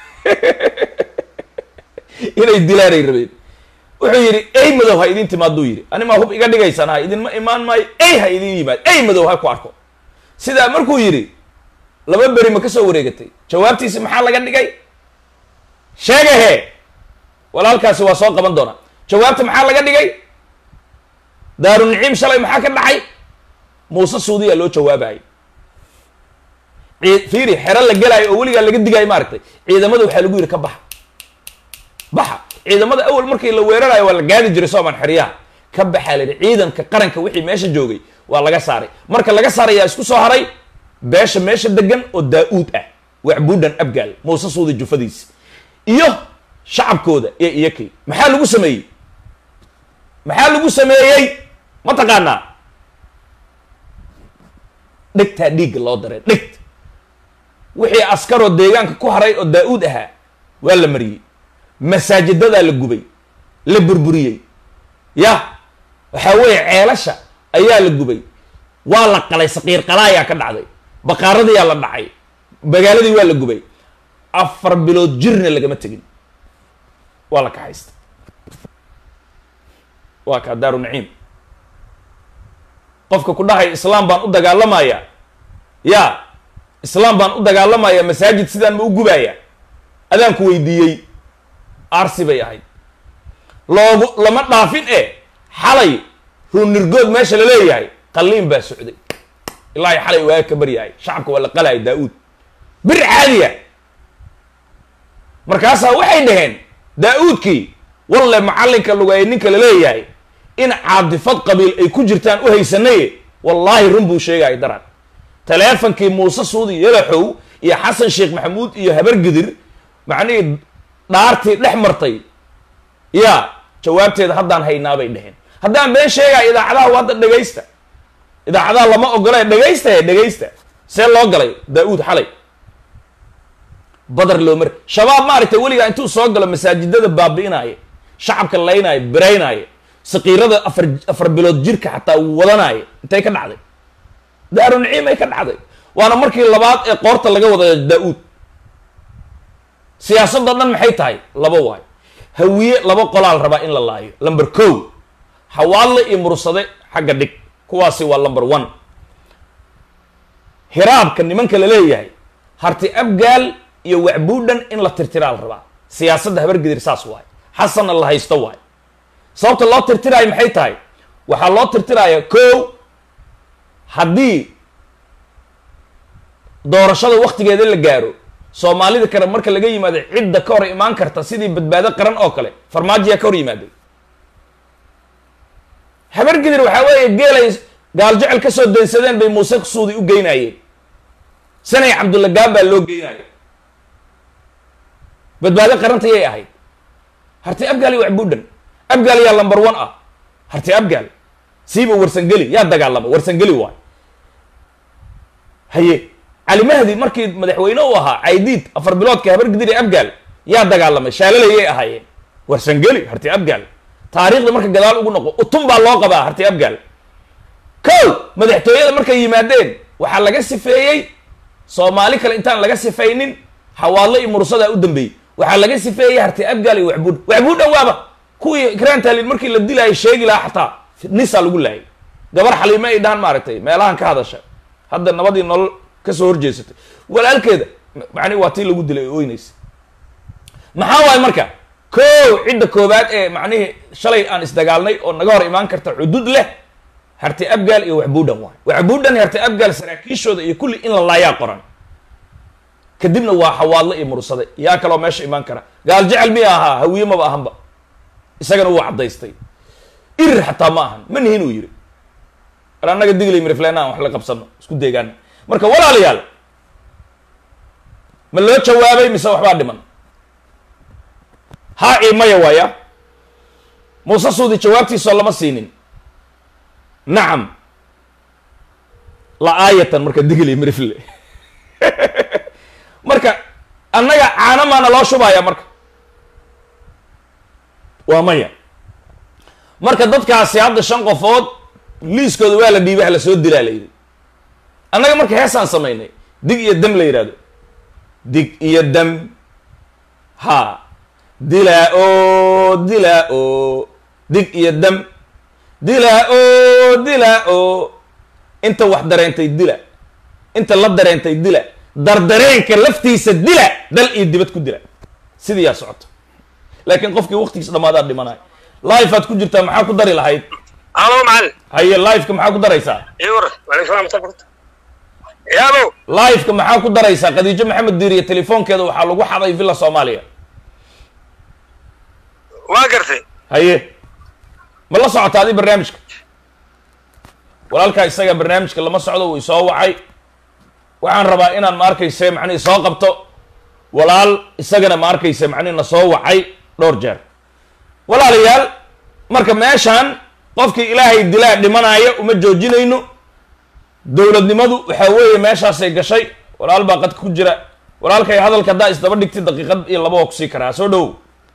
[SPEAKER 1] inay dilaanay rabeen wuxuu yidhi ey madow ha idin timaaduu yidhi animaa hub iga dhigaysanaa idinma imaan maayo ey ha idin yimaad ey madow ha ku arko sidaa markuu yidhi laba beri ma ka soo wareegatay jawaabtiisi maxaa laga dhigay sheegahe walaalkaasi waa soo qaban doonaa jawaabta maxaa laga dhigay daaruniciim shalay maxaa ka dhacay muuse suudiya loo jawaabayay fiiri xero la gelaayo oo weligaa laga digaayo maaragtay ciidamada waxaa lagu yidhi ka baxa baxa ciidamada awal markii la weerarayo waa la gaadi jiray soomaan xeryaha ka baxaa la yidhi ciidanka qaranka wixii meesha joogay waa laga saaray marka laga saarayaa isku soo haray beesha meesha degan oo daa-uud ah wacbuudhan abgaal muuse suudi jufadiisi iyo shacabkooda iyo iyakay maxaa lagu sameeyey maxaa lagu sameeyey ma taqaanaa dhegtaa dhiigga loo daray dhegt wixii askaroo deegaanka ku haray oo daa-uud ahaa waa la mariyey masaajidadaa la gubay la burburiyey ya waxaa weeye ceelasha ayaa la gubay waa la qalay saqiir qalaayaa ka dhacday baqaaradiyaa la dhacay magaaladii waa la gubay afar bilood jirna lagama tegin waa la kaxaysta waa kaa daaru naciim qofka ku dhahay islaam baan u dagaalamaya ya islaam baan u dagaalamaya masaajid sidaan ma u gubaya adaan ku weydiiyey arsi bay ahayd loogu lama dhaafin e xalay ruunirgood meesha la leeyahay qalliin baa socday ilaahay xalay waaga ka baryahay shacabka waa la qalaya daa-uud bir caadiya markaasaa waxay dhaheen daa-uudkii walle macallinka lugaye ninka la leeyahay in caadifad qabiil ay ku jirtaan u haysanaye wallaahi run buu sheegaya daraan taleefonkii muuse suudi yalaxow iyo xasan sheekh maxamuud iyo habargidir macnihii dhaartii dhex martay yaa jawaabteeda haddaan haynaabay dheheen haddaan been sheegaya idaacadaha waa hadda dhegaysta idaacadaha lama ogolay dhegaysta he dhegaysta see loo galay daa-uud xalay badar loo mari shabaab maaragtay weligaa intuu soo galo masaajidada baabi'inaaye shacabka laynaaye biraynaaye saqiirada afar afar bilood jirka xataa wadanaaye intay ka dhacday daaru naciim ay ka dhacday waana markii labaad ee qoorta laga wada daa-uud siyaasadoo dhan maxay tahay laba waayo hawiye laba qolaal rabaa in la laayo lumber ko xawaadle iyo mursade xagga dhig kuwaasi waa lumber one hiraabka nimanka la leeyahay harti abgaal iyo wacbuudhan in la tirtiraa la rabaa siyaasadda habargidir saas waayo xasanna la haysto waayo sababta loo tirtiraayo maxay tahay waxaa loo tirtiraaya ko haddii doorashada waktigeeda la gaaro soomaalida kale marka laga yimaado cidda ka hor imaan karta sidii badbaado qaran oo kale farmaajiyaa ka hor yimaaday habargidir waxaa weeye geelay gaaljecel ka soo daynsadeen bay muuse suudi u geynayeen sanay cabdulla gaab baa loo geynaayo badbaado qaranta yay ahayd harti abgaal iyo wacbuudhan abgaal yaa lumber one ah harti abgaal siiba warsangeli yaa dagaalama warsangeli waay haye cali mahdi markii madaxweyne u ahaa caydiid afar biloodka habargidir ee abgaal yaa dagaalamay shaalalayay ahaayeen warsangeli harti abgaal taariikhda marka gadaal ugu noqo utun baa loo qabaa harti abgaal kow madaxtooyada markay yimaadeen waxaa laga sifeeyey soomaali kale intaan laga sifaynin xawaadle iyo mursadaa u dambeeyey waxaa laga sifeeyey harti abgaal iyo wacbuud wacbuudhan waaba kuwii grantaalin markii la dilaayay sheegi lahaa xataa nisaa lagu laayay gabar xaliime ay dhahan maaragtay meelahan ka hadasha hadda nabadii nolol kasoo horjeesatay walaalkeeda macni waa tii lagu dilay oynaysa maxaa waaye marka ko cidda koobaad ee macnihii shalay aan isdagaalnay oo naga hor imaan karta xuduud leh harti abgaal iyo wacbuudhan waay wacbuudhan harti abgaal saraakiishooda iyo kulli in la laayaa qoran kadibna waa xawaadle iyo mursade yaa kaloo meesha imaan kara gaal jecel miya ahaa hawiye maba ahanba isagana wuu caddaystay irir xataa ma ahan ma nihin uu yidhi ar annaga diglay miriflena aan wax la qabsano isku deegaan marka walaalayaal ma loo jawaabay mise waxbaa dhiman haa ii maya waaya muuse suudi jawaabtiisoo lama siinin nacam la aayatan marka digli mirifle marka annaga caana maana loo shubaya marka waa maya marka dadkaasi hadda shan qofood liiskooda waa la dhiibay la soo dilaa la yidhi annaga marka heesaan samaynay dig iyo dam la yidhahdo dig iyo dam ha dilaa oo dilaa oo dig iyo dam dilaa oo dilaa oo inta wax dareentay dila inta la dareentay dila dardareenka laftiisa dila dal iyo dibad ku dila sidii yaa socoto laakiin qofkii waqtigiisa dhamaadaa dhimanaay live aad ku jirtaa maxaa ku dari lahayd
[SPEAKER 2] alo maal
[SPEAKER 1] haye live-ka maxaa ku daraysaa
[SPEAKER 2] iwar wala salaam tabarta yaabo
[SPEAKER 1] live-ka maxaa ku daraysaa Khadiija Maxamed Diiriye telefoonkeeda waxaa lagu xaday Villa Soomaaliya
[SPEAKER 2] waa gartay
[SPEAKER 1] haye ma la socotaa adii barnaamijka walaalkaa isaga barnaamijka lama socdo wuu soo wacay waxaan rabaa inaan ma arkayse macnihi soo qabto walaal isagana ma arkayse macnihi na soo wacay dhowr jeer walaalayaal marka meeshaan qofkii ilaahay dilaa dhimanaya uma joojinayno dowladnimadu waxaa weeye meeshaasay gashay walaal baa qadka ku jira walaalkay hadalka haddaa isdaba dhigtay daqiiqad iyo laba waa kusii karaa soo dhow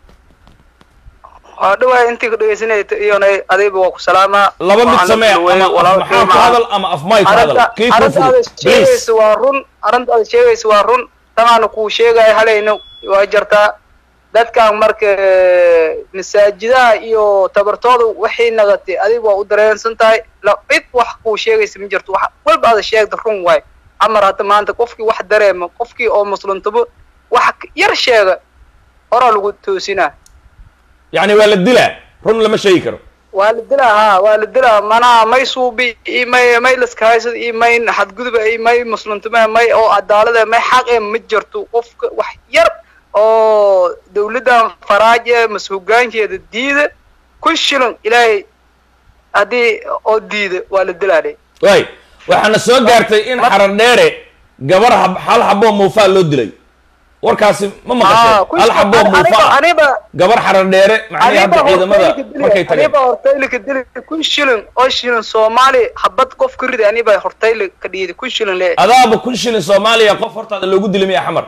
[SPEAKER 3] oo dhawaa intii ku dhageysanayto iyona adiga waa ku salaamaa
[SPEAKER 1] laba mid samee ama maxaa ku hadal ama af may ku hadal kii ku furu
[SPEAKER 3] please waa run arrinta aad sheegayso waa run tamaana ku sheegay halayna waa jartaa dadkan marka masaajidaha iyo tabartooda waxay nagatay adiga waa u dareensan tahay la cid wax ku sheegayso ma jirto wax walba aad sheegto run waay amar hada maanta qofkii wax dareemo qofkii oo muslimtaba wax yar sheega hore lagu toosinaa
[SPEAKER 1] يعني ولا الدلع رن لما شيء كرو
[SPEAKER 3] والدلع ها والدلع منا ما يصوبي ما ما يلسكايس ما حد قذب ما مسلم تما ما أو عدالة ما حق متجرتو قف وحير أو دولة فراجة مسؤولين كده الديد كل شيء إلى هذه أو الديد والدلع ده
[SPEAKER 1] واي وحنا سوق قرتي إن حرنيرة جبر حال حبوا موفال لودلي warkaasi ma maqashay hal xabo muufa
[SPEAKER 3] aniba
[SPEAKER 1] gabar xaran dheere macnaheedu hadda ciidamada markay tageen
[SPEAKER 3] aniba hortayl ka dil kun shilin oo shilin Soomaali habad qof ku riday aniba hortayl ka dhiyay kun shilin le
[SPEAKER 1] adaaba kun shilin Soomaaliya qof hortaada loogu dilimay xamar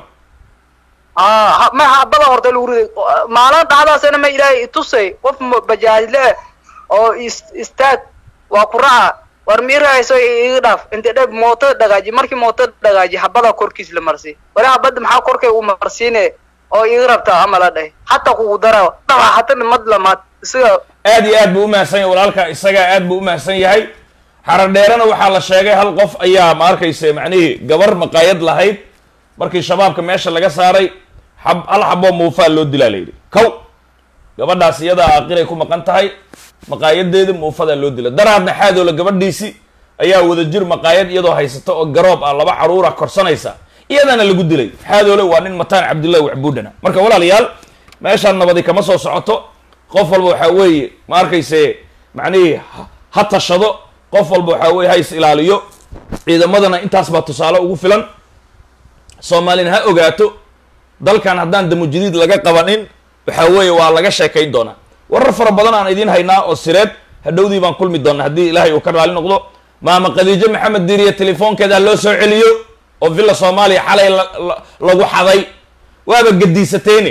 [SPEAKER 3] ah ma habada hortayl ugu riday maalan dhacdaasna ma ilaahay tusay qof bajaajle oo istaad waa ku raaca war miirayso iga dhaaf inta dhab mooto dhagaaji markii mooto dhagaaji habada korkiis la marsi wala habada maxaa korkay u marsiine oo iga rabta amal dhahay hatta ku dara dhawa hatta mad lamaad isaga
[SPEAKER 1] aad iyo aad buu u mahsan yahay walaalka isaga aad buu u mahsan yahay xarar dheerana waxaa la sheegay hal qof ayaa ma arkaysa macnihi gabar maqaayad lahayd markii shabaabka meesha laga saaray hab hal xabo muufa loo dilaa leeyay kow gabadhaas iyada aqilay ku maqan tahay maqaayadeeda muufada loo dilay daraadna xaadoola gabadhiisi ayaa wada jir maqaayad iyadoo haysato oo garoob ah laba caruura korsanaysa iyadana lagu dilay xaadoole waa nin mataan cabdullaahi wacbuudana marka walaalayaal meeshaan nabadi kama soo socoto qof walba waxaa weeye ma arkayse macnihi ha tashado qof walba waxaa weeye ha is ilaaliyo ciidamadana intaas baa tusaale ugu filan soomaalina ha ogaato dalkan haddaan damu jadiid laga qabanin waxaa weeye waa laga sheekayn doonaa warar fara badan aan idiin haynaa oo sireed hadhowdii baan kulmi doonaa haddii ilaahay uu ka raali noqdo maama Khadiija Maxamed Diiriye telefoonkeeda loo soo celiyo oo Villa Soomaaliya xalay lagu xaday waaba gadiisateene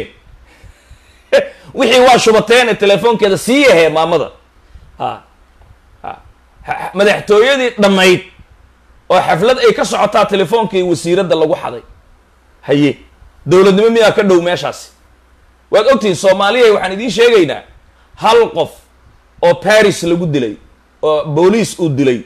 [SPEAKER 1] wixii waa shubateene telefoonkeeda sii yahay maamada ha ha madaxtooyadii dhamayd oo xaflad ay ka socotaa telefoonkii wasiirada lagu xaday haye dawladnimo miyaa ka dhow meeshaas waad ogtiin Soomaaliya waxaan idiin sheegaynaa hal qof oo Paris lagu dilay oo booliis uu dilay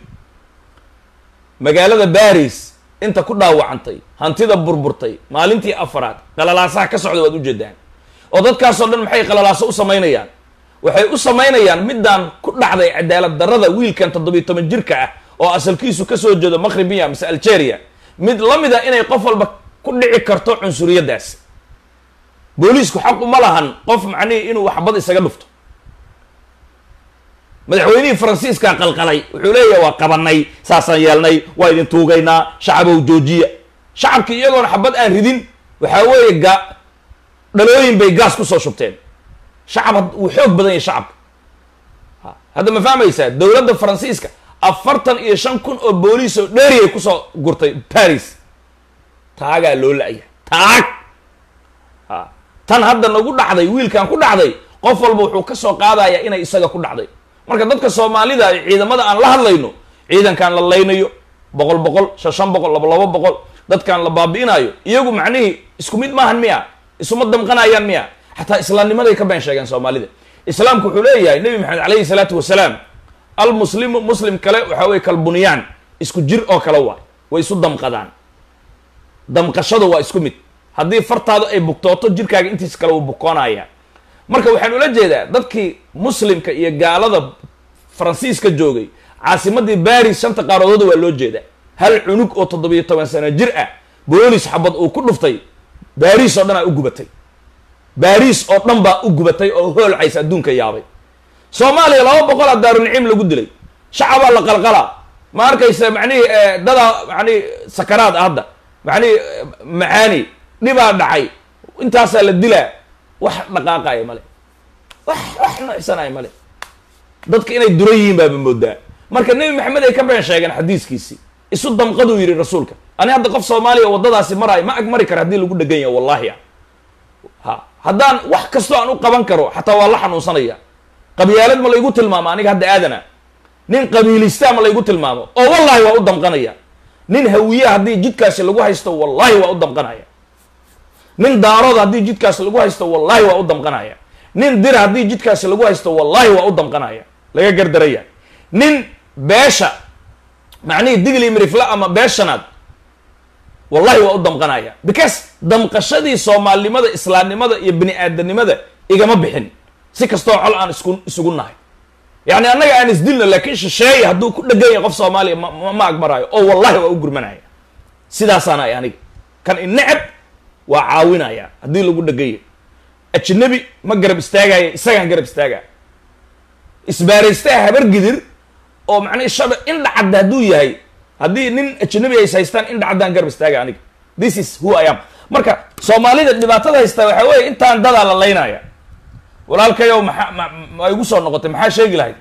[SPEAKER 1] magaalada Paris inta ku dhaawacantay hantida burburtay maalintii afraad qalalaasaha ka socda waad u jeedaan oo dadkaas oo dhan maxay qalalaaso u sameynayaan waxay u sameynayaan midaan ku dhacday cadaalad darrada wiilkan toddoba iyo toban jirka ah oo asalkiisu ka soo jeedo Maghribiya mise Algeria mid lamida inay qof walba ku dhici karto cunsuriyadaas booliisku xaq uma lahan qof macnii inuu waxbad isaga dhufto madaxweynihii Faransiiska qalqalay wuxuu leeyahay waa qabanay saasaan yeelnay waa idin tuugaynaa shacabow joojiya shacabkii iyagoon xabad aan ridin waxaa weeye ga dhalooyin bay gaas ku soo shubteen shacab uu xoog badan yahay shacabka hadda ma fahmaysaa dowladda Faransiiska afartan iyo shan kun oo booliis oo dheeriyay kusoo gurtay Paris taagaa loo la'yahay taag ha tan hadda nagu dhacday wiilkan ku dhacday qof walba wuxuu ka soo qaadayaa inay isaga ku dhacday marka dadka Soomaalida ciidamada aan la hadlayno ciidankan la leynayo boqol boqol shan boqol laba laba boqol dadkan la baabiinayo iyagu macnihii isku mid maahan miya isuma damqanayaan miya hatta islaamnimaday ka been sheegan Soomaalida islaamku wuxuu leeyahay nabi maxamed alayhi salaatu wasalaam al muslimu muslim kale waxa way kal buniyaan isku jir oo kala waa way isu damqadaan damqashada waa isku mid haddii fartaadu ay bugtooto jirkaaga intiis kale uu bukoonaya marka waxaan ula jeedaa dadkii muslimka iyo gaalada faransiiska joogay caasimadii Paris shanta qaaradood waa loo jeedaa hal cunug oo toddobiyo toban sano jir ah boolis xabad uu ku dhuftay Paris oo dhan ay u gubatay Paris oo dhan baa u gubatay oo hool cays adduunka yaabay Soomaaliya laba boqol daaru nicim lagu dilay shacab la qalqala ma arkaysa macnii dada macnii sakaraad hadda macnii macaani dhibaa dhacay intaas la dilaa wax dhaqaaqay male wax wax nooxsanay male dadka inay durayiin baa moodaa marka nabi maxamed ay ka been sheegan xadiiskiisi isu damqadu yiri rasuulka ani hadda qof Soomaaliya wadadaasi maray ma ag mari kara hadii lagu dhagan yahay wallahi ha haddaan wax kasto aan u qaban karo xataa waa la xanuunsanaya qabyaalad ma la igu tilmaamo aniga hadda aadana nin qabiilista ma la igu tilmaamo oo wallahi waa u damqanaya nin hawiye hadii jidkaasi lagu haysto wallahi waa u damqanaya nin daarood hadii jidkaasi lagu haysto wallahi waa u damqanaya nin dir hadii jidkaasi lagu haysto wallahi waa u damqanaya laga gardaraya nin beesha macnii digli mirifla ama beeshanaad wallahi waa u damqanaya because damqashadii Soomaalinimada islaamnimada iyo bini aadanimada igama bixin si kasto xal aan isku isugu nahay yani annaga aan isdilna laakiin shisheey haduu ku dhagan yahay qof Soomaaliya ma agmarayo oo wallahi waa u gurmanaya sidaas ana aniga kan inab waa caawinaya hadii lagu dhagay ajnabi ma garab istaagay isaga garab istaaga isbaaraysta habar gidir oo macna shaba in dhacad haduu yahay hadii nin ajnabi ay haystaan in dhacadaan garab istaaga aniga this is who I am marka Soomaalida dhibaatada haysta waxa weey intaan dada la leynaya walaalkayow ma igu soo noqotay maxaa sheegi lahayd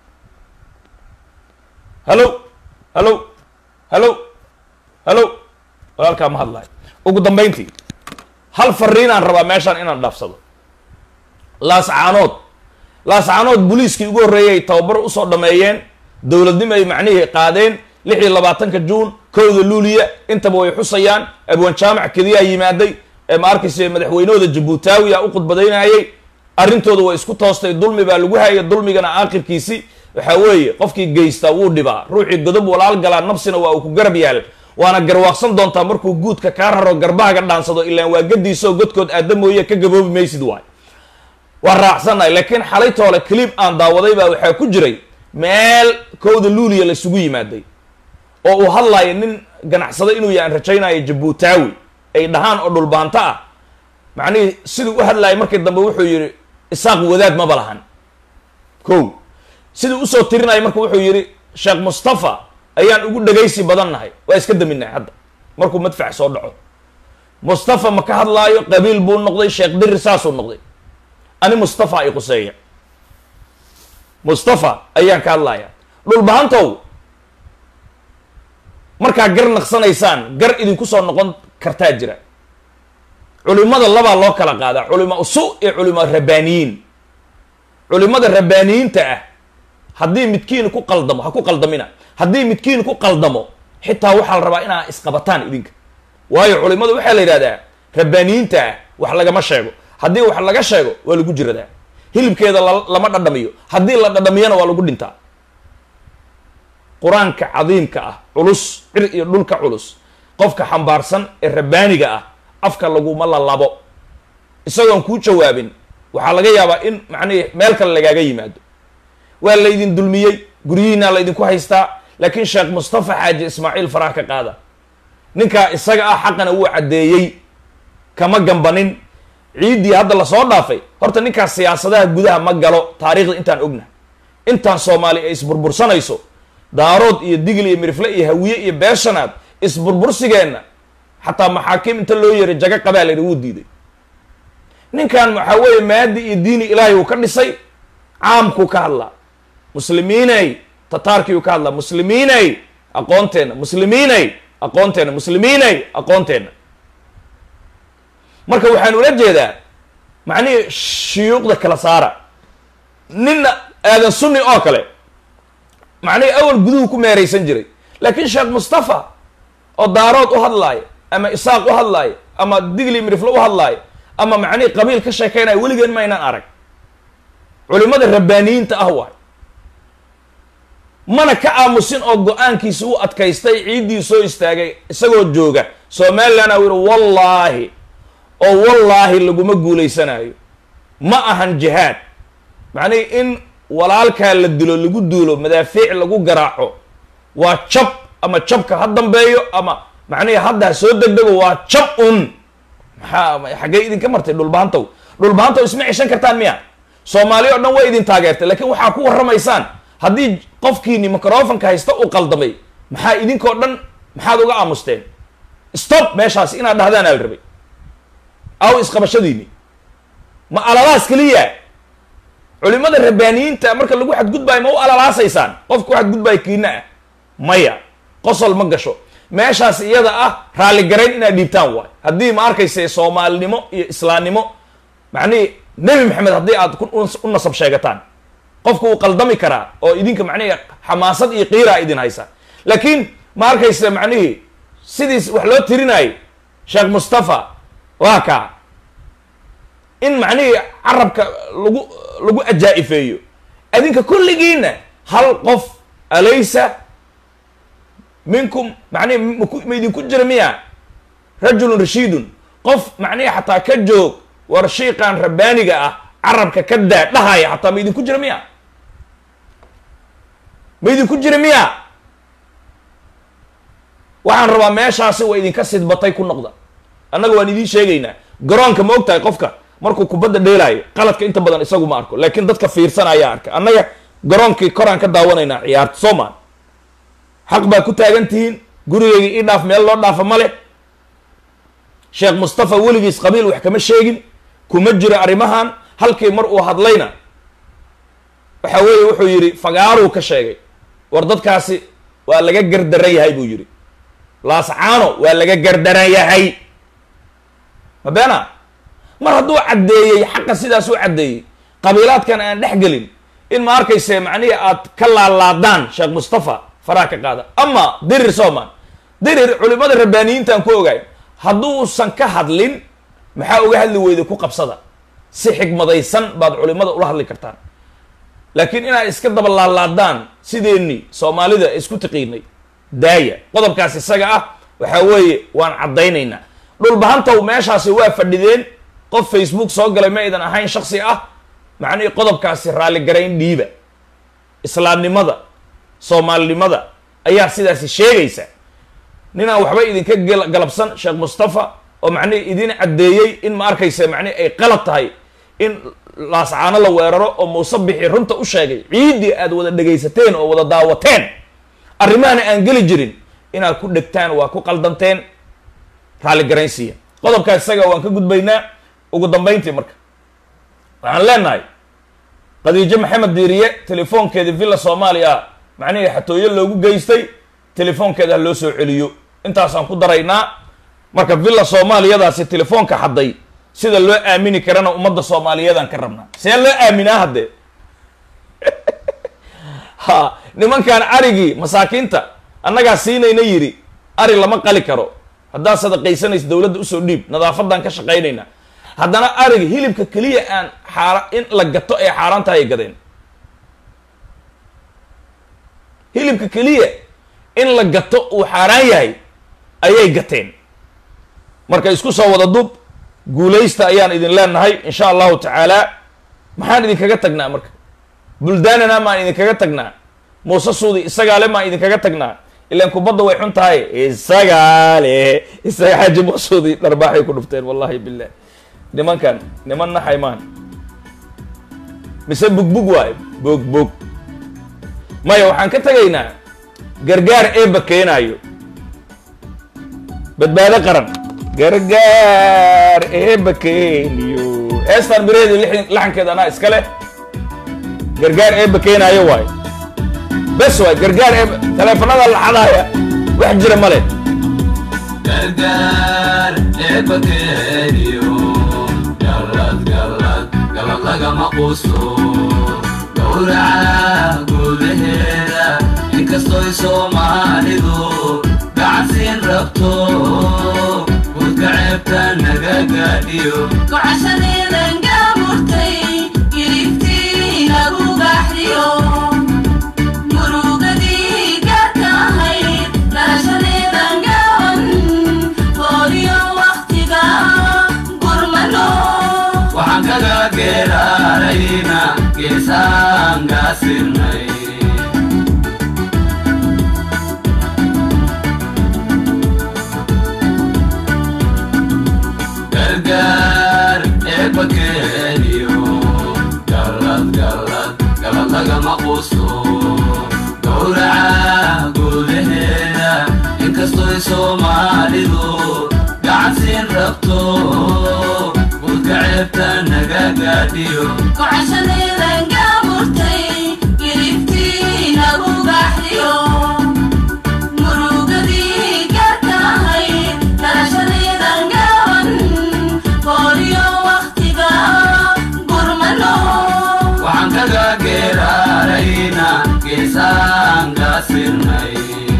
[SPEAKER 1] hello hello hello hello walaalka ma hadlay ugu dambeyntii hal fariin aan rabaa meeshan inaan dhaafsado laas caanood laas caanood booliiskii ugu horeeyay tababar u soo dhameeyeen dawladnimo ay macnihii qaadeen lix iyo labaatanka juun kowda luuliya intaba way xusayaan abwan jaamac kadiya yimaaday ee ma arkaysa madaxweynooda Jabuutaawi u qudbadaynayay arrintooda way isku toostay dulmi baa lagu hayay dulmigana aaqibkiisi waxa weeye qofkii geysta wuu dhibaa ruuxii godob walaal gala nafsina waa uu ku garab yaal waana garwaaqsan doontaa markuu guudka ka raro garbaaga dhaansado ilaa waa gadiiso godkood aadamooye ka gaboobi maysid waay waa raacsanay laakiin xalay toole clip aan daawaday baa waxa ku jiray meel kowda luuliya la isugu yimaaday oo uu hadlayo nin ganacsado inuu yaan rajaynayo Jabuutaawi ay dhahaan oo dhulbaanta ah macnii sidoo u hadlayo markii dambe wuxuu yiri isaaq wadaad ma balahan kow sidoo u soo tirinayo markuu wuxuu yiri Sheekh Mustafa ayaan ugu dhageysi badannahay waa iska daminay hadda markuu madfac soo dhaco Mustafa ma ka hadlaayo qabiil buu noqday Sheekh dir saas uu noqday ani Mustafa ay quseeya Mustafa ayaan ka hadlaaya dhulbaantow marka gar naqsanaysaan gar idin ku soo noqon kartaa jira culimada laba loo kala qaada culimo usu iyo culimo rabbaaniin culimada rabbaaniinta ah hadii midkiin ku qaldamo ha ku qaldamina hadii midkiin ku qaldamo xitaa waxa la rabaa inaa isqabataan idinka waayo culimadu waxa la yiraahdaa rabbaaniinta ah wax laga ma sheego hadii wax laga sheego waa lagu jiradaa hilibkeeda lama dhadhamiyo hadii la dhadhamiyana waa lagu dhintaa quraanka cadiimka ah culus cir iyo dhulka culus qofka xambaarsan ee rabbaaniga ah afka lagu ma la labo isagoon ku jawaabin waxa laga yaabaa in macnii meel kale lagaaga yimaado waa la idin dulmiyay guriyiina la idin ku haystaa laakiin Sheekh Mustafa Xaaji Ismaaciil Farax ka qaada ninka isaga ah xaqana uu cadeeyay kama gambanin ciidii hadda la soo dhaafay horta ninka siyaasadaha gudaha ma galo taariikhda intaan ogna intaan Soomaali ay isburbursanayso daarood iyo digli iyo mirifle iyo hawiye iyo beeshanaad isburbursigeena حتى محاكم انت لو يري جاكا قبال يري ديدي نين كان محاوية مادي ديني إلهي وكان سي عام كوكا الله مسلمين اي tataarkii uu ka hadlaa muslimiinay aqoonteenna muslimiinay aqoonteenna muslimiinay aqoonteenna marka waxaan ula jeedaa macnihii shuyuuqda kala saara ninna aadan sunni oo kale macnihii awal guduhu ku meeraysan jiray laakiin sheekh mustafa oo daarood u hadlaaya ama isaaq u hadlaaya ama digli miriflo u hadlaaya ama macnihii qabiil ka sheekaynaya weligeen ma aynaan arag culimada rabbaaniyiinta ah waay mana ka aamusin oo go-aankiisi u adkaystay ciiddii soo istaagay isagoo jooga somaliland u yihi wallaahi oo wallaahi laguma guulaysanayo ma ahan jihaad macnihi in walaalkaa la dilo lagu duulo madaafiic lagu garaaco waa jab ama jabka ha dambeeyo ama macnihi haddaa soo degdego waa jab un maxaa xaggee idinka martay dhulbahantow dhulbahantow isma ceshan kartaan miya soomaali o dhan way idin taageertay laakiin waxaa ku warramaysaan haddii qofkiini microfonka haysta u qaldamay maxaa idinkoo dhan maxaad uga aamusteen stop meeshaas inaad dhahdaan aal rabay aw isqabashadiini ma alalaas keliya culimada rabbaaniyiinta marka lagu xadgudbaayo ma u alalaasaysaan qofka ku xadgudbaayo kiina ah maya qosol ma gasho meeshaas iyada ah raalligarayn inaad dhiibtaan waay haddii ma arkaysa soomaalinimo iyo islaamnimo macnihi nebi maxamed haddii aad u nasab sheegataan qofku uu qaldami karaa oo idinka macnihi xamaasad iyo qiiraa idin haysa laakiin ma arkaysa macnihii sidiis wax loo tirinaayo sheekh mustafa waa kaa in macnihii carabka lagu lagu ajaa-ifeeyo adinka kulligiina hal qof alaysa minkum macnihi ma idinku jira miya rajulun rashiidun qof macnihi xataa ka joog war shiiqan rabbaaniga ah carabka ka daa dhahaya xataa ma idinku jira miya ma idinku jira miya waxaan rabaa meeshaasi waa idinka sidbatay ku noqda annaga waan idiin sheegaynaa garoonka ma og tahay qofka markuu kubadda dheelaayo qaladka inta badan isagu ma arko laakiin dadka fiirsanaya arka annaga garoonkii koraan ka daawanaynaa ciyaarta soomaan xaq baa ku taagan tihiin gurigayga ii dhaaf meel loo dhaafa ma leh sheekh mustafa weligiis qabiil wax kama sheegin kuma jiro arrimahan halkii mar uu hadlayna waxa weeye wuxuu yidhi fagaaruu ka sheegay war dadkaasi waa laga gardaran yahay buu yidhi laascaano waa laga gardaran yahay ma beena mar hadduu caddeeyey xaqa sidaas u caddeeyey qabiilaadkan aan dhex gelin in ma arkayse macnihii aad ka laalaadaan sheekh mustafa faraha ka qaada ama dirir soomaan dirir culimada rabbaaniyiintaan ku ogaay hadduusan ka hadlin maxaa uga hadli weyda ku qabsada si xigmadaysan baad culimada ula hadli kartaan laakiin inaad iska daba laalaadaan sideenii soomaalida isku tiqiinay daaya qodobkaas isaga ah waxaa weeye waan caddaynaynaa dhulbahantow meeshaasi waa fadhideen qof facebook soo galay ma aydan ahayn shaksi ah macnihii qodobkaasi raalligarayn dhiiba islaamnimada soomaalinimada ayaa sidaasi sheegaysa ninaan waxba idinka galabsan sheekh mustafa oo macnihii idin caddeeyey in ma arkaysa macnihi ay qalad tahay in laascaano la weeraro oo muuse bixi runta u sheegay ciiddii aad wada dhegaysateen oo wada daawateen arrimahana aan geli jirin inaad ku dhegtaan waa ku qaldanteen raalligaraynsiiya qodobkaa isaga waan ka gudbaynaa ugu dambayntii marka waxaan leenahay khadiijo maxamed diiriye telefoonkeeda villa soomaaliya macnihii xatooyo loogu geystay telefoonkeeda ha loo soo celiyo intaasaan ku daraynaa marka villa soomaaliyadaasi telefoonka xadday sida loo aamini karana ummadda soomaaliyeedaan ka rabnaa see loo aaminaa haddee ha nimankaan arigii masaakiinta annagaa siinayna yidhi ari lama qali karo haddaad sadaqaysanaysa dowladda usoo dhiib nadaafaddaan ka shaqaynaynaa haddana ariga hilibka keliya aan xaara in la gato ay xaaraan tahay ay gadeen hilibka keliya in la gato uu xaaraan yahay ayay gateen marka isku soo wada dub guulaysta ayaan idin leenahay insha allahu tacaala maxaan idinkaga tagnaa marka buldaanana maan idinkaga tagnaa muuse suudi isagaale maan idinkaga tagnaa ilaan kubadda way xun tahay isagaale isaga xaaji musuudi dharbaaxay ku dhufteen wallahi billah nimankan niman naxay maan mise bugbug waayo bugbug maya waxaan ka tegaynaa gargaar eebba keenaayo badbaado qaran gargaar eebba keeniyo heestaan bireedi laxankeeda anaa iska leh gargaar eebba keenaayo waayo بس واي قرقار تليفون هذا الحضايا واحد جرى مالي
[SPEAKER 4] قرقار إبكيريو قلت قلت قلت لقى مقوسو دورعا قولهيدا إنكستوي سوماليدو قعسين ربطو وكعبتا نقاقاديو
[SPEAKER 5] كعشاني لنقا مرتي قريبتي نقو بحريو مروقدي قاتا هيد كعشاني لنقا فوريو وقتيقا قرمانو
[SPEAKER 4] وحنكا قرارينا كيسان قاسرناي قرقار إبكيريو قلت قلت قلت لقى مقوسو دورعا قولهيدا إنكستوي سوماليدو قعسين ربطو وكعبتا نقاقاديو
[SPEAKER 5] كعشاني لنقا مرتي قريبتي نقو بحريو مروقدي قاتا هيد كعشاني لنقا فوريو وقتيقا قرمانو
[SPEAKER 4] وحنكا قرارينا كيسان قاسرناي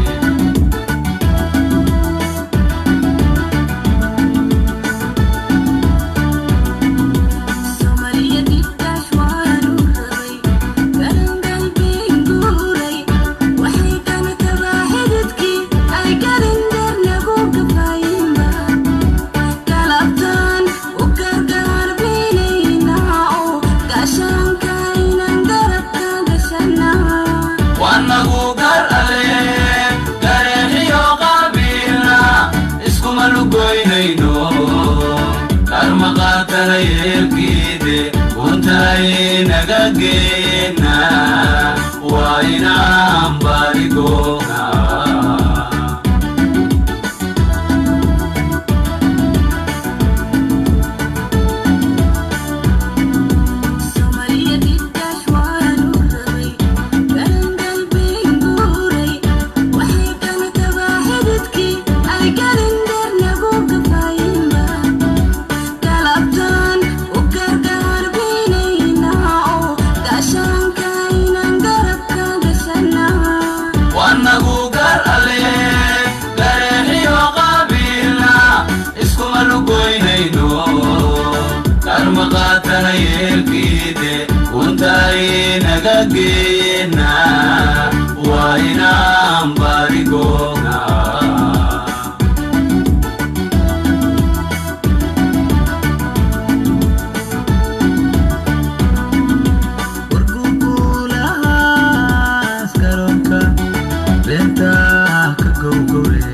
[SPEAKER 5] سوماليا ديبتاش وانو هري كان قلبي نقوري وحي كانت راحدتكي اي كالندر نقو قفايمبا قلبتان وقرقر بينيناو قاشان كاينا نقربتا قشنا
[SPEAKER 4] وانغو قرألي قريحيو قابينا اسكو ملوكوينينو كارمقاتنا يلكيدي وانتاي نقاقينا واينا مباريقونا
[SPEAKER 5] سوماليا ديبتاش وانو هري كان قلبي نقوري وحي كانت راحدتكي اي كالندر نقو قفايمبا قلبتان وقرقر بينيناو قاشان كاينا نقربتا قشنا
[SPEAKER 4] وانغو قرألي قريحيو قابينا اسكو ملوكوينينو كارمقاتنا يلكيدي وانتاي نقاقينا واينا مباريقونا wargugulahaas garoonka beentaa ka gowgowre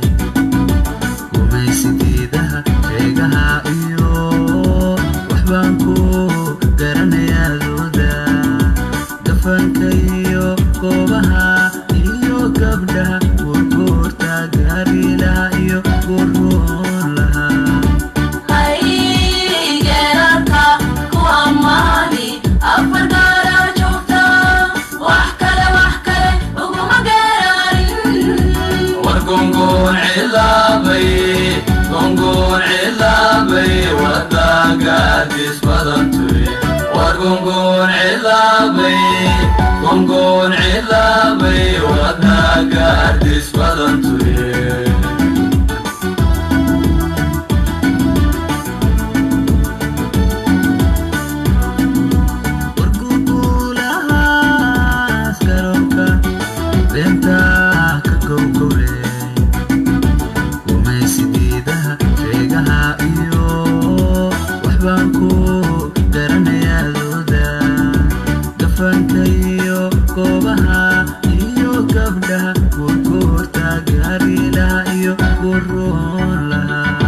[SPEAKER 4] gumaysigeedaha sheegaha iyo waxbaan ku garanayaadooda gafanka iyo goobaha iyo gabdhaha gurgoorta gaarilaha iyo gurroon lahaa
[SPEAKER 5] haygeerarka ku ammaani afar gaara joogta wax kale wax kale uguma geeraarin
[SPEAKER 4] wargongoon cilaabay gongoon cilaabay wadagaadis badantuy wargongoon cilaabay gongoon cilaabay wadagaadis badantuy wargugulahaas garoonka beentaa ka gowgowre gumaysigeedaha sheegaha iyo waxbaan ku garanayaadooda gafanka iyo goobaha iyo gabdhaha gurgoorta gaarilaha iyo gurroon lahaa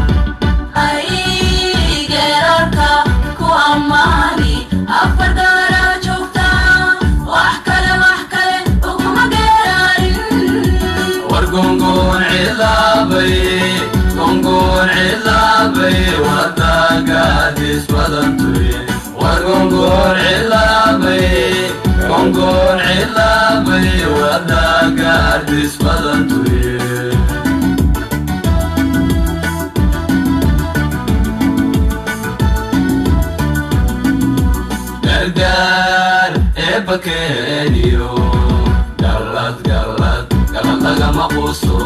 [SPEAKER 5] haygeerarka ku ammaani afar gaara joogta wax kale wax kale uguma geeraarin
[SPEAKER 4] wargongoon cilaabay gongoon cilaabay wadagaadis badantuy wargongoon cilaabay gongon cilabay wadaaga ardis badan tuye gargaar eebbakeeniyo galad galad galad lagama quusto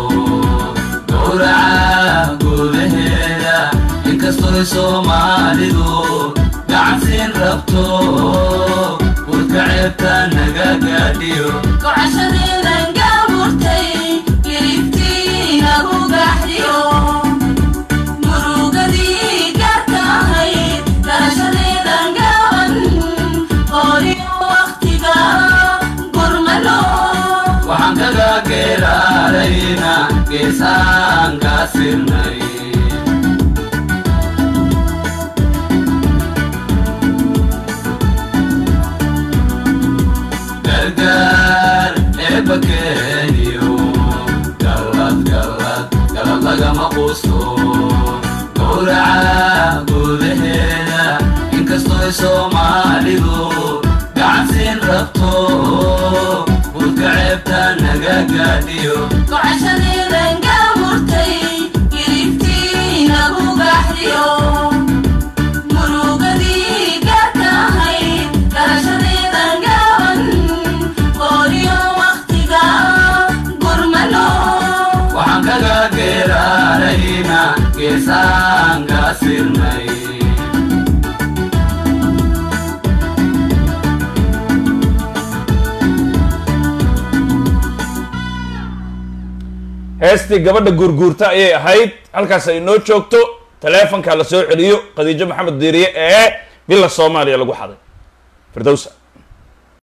[SPEAKER 4] gowraca gudaheeda inkastoy soomaalidu gacansiin rabto urka ceebta naga gaadhiyo
[SPEAKER 5] gocashadeedan gaaburtay giribtii nagu gaxdiyo murugadii gaarka ahayd garashadeedan gaaban qooriyo waqtiga gurmano
[SPEAKER 4] waxaan kaga geeraarayna geesaan kaa sirnay gargaar eebbakeeniyo galad galad galad lagama quusto gowraca gudaheeda inkastoy soomaalidu gacansiin rabto urka ceebta naga gaadhiyo
[SPEAKER 5] gocashadeedan gaaburtay giribtii nagu gaxdiyo murugadii gaarka ahayd garashadeedan gaaban qooriyo waqtiga gurmano
[SPEAKER 4] waxaan kaga geeraarayna geesaan kaa sirnay
[SPEAKER 1] heestii gabadha guurguurta ayay ahayd halkaas ay noo joogto taleefonka la soo celiyo khadiijo maxamed diiriye ee villa soomaaliya lagu xaday firdowsa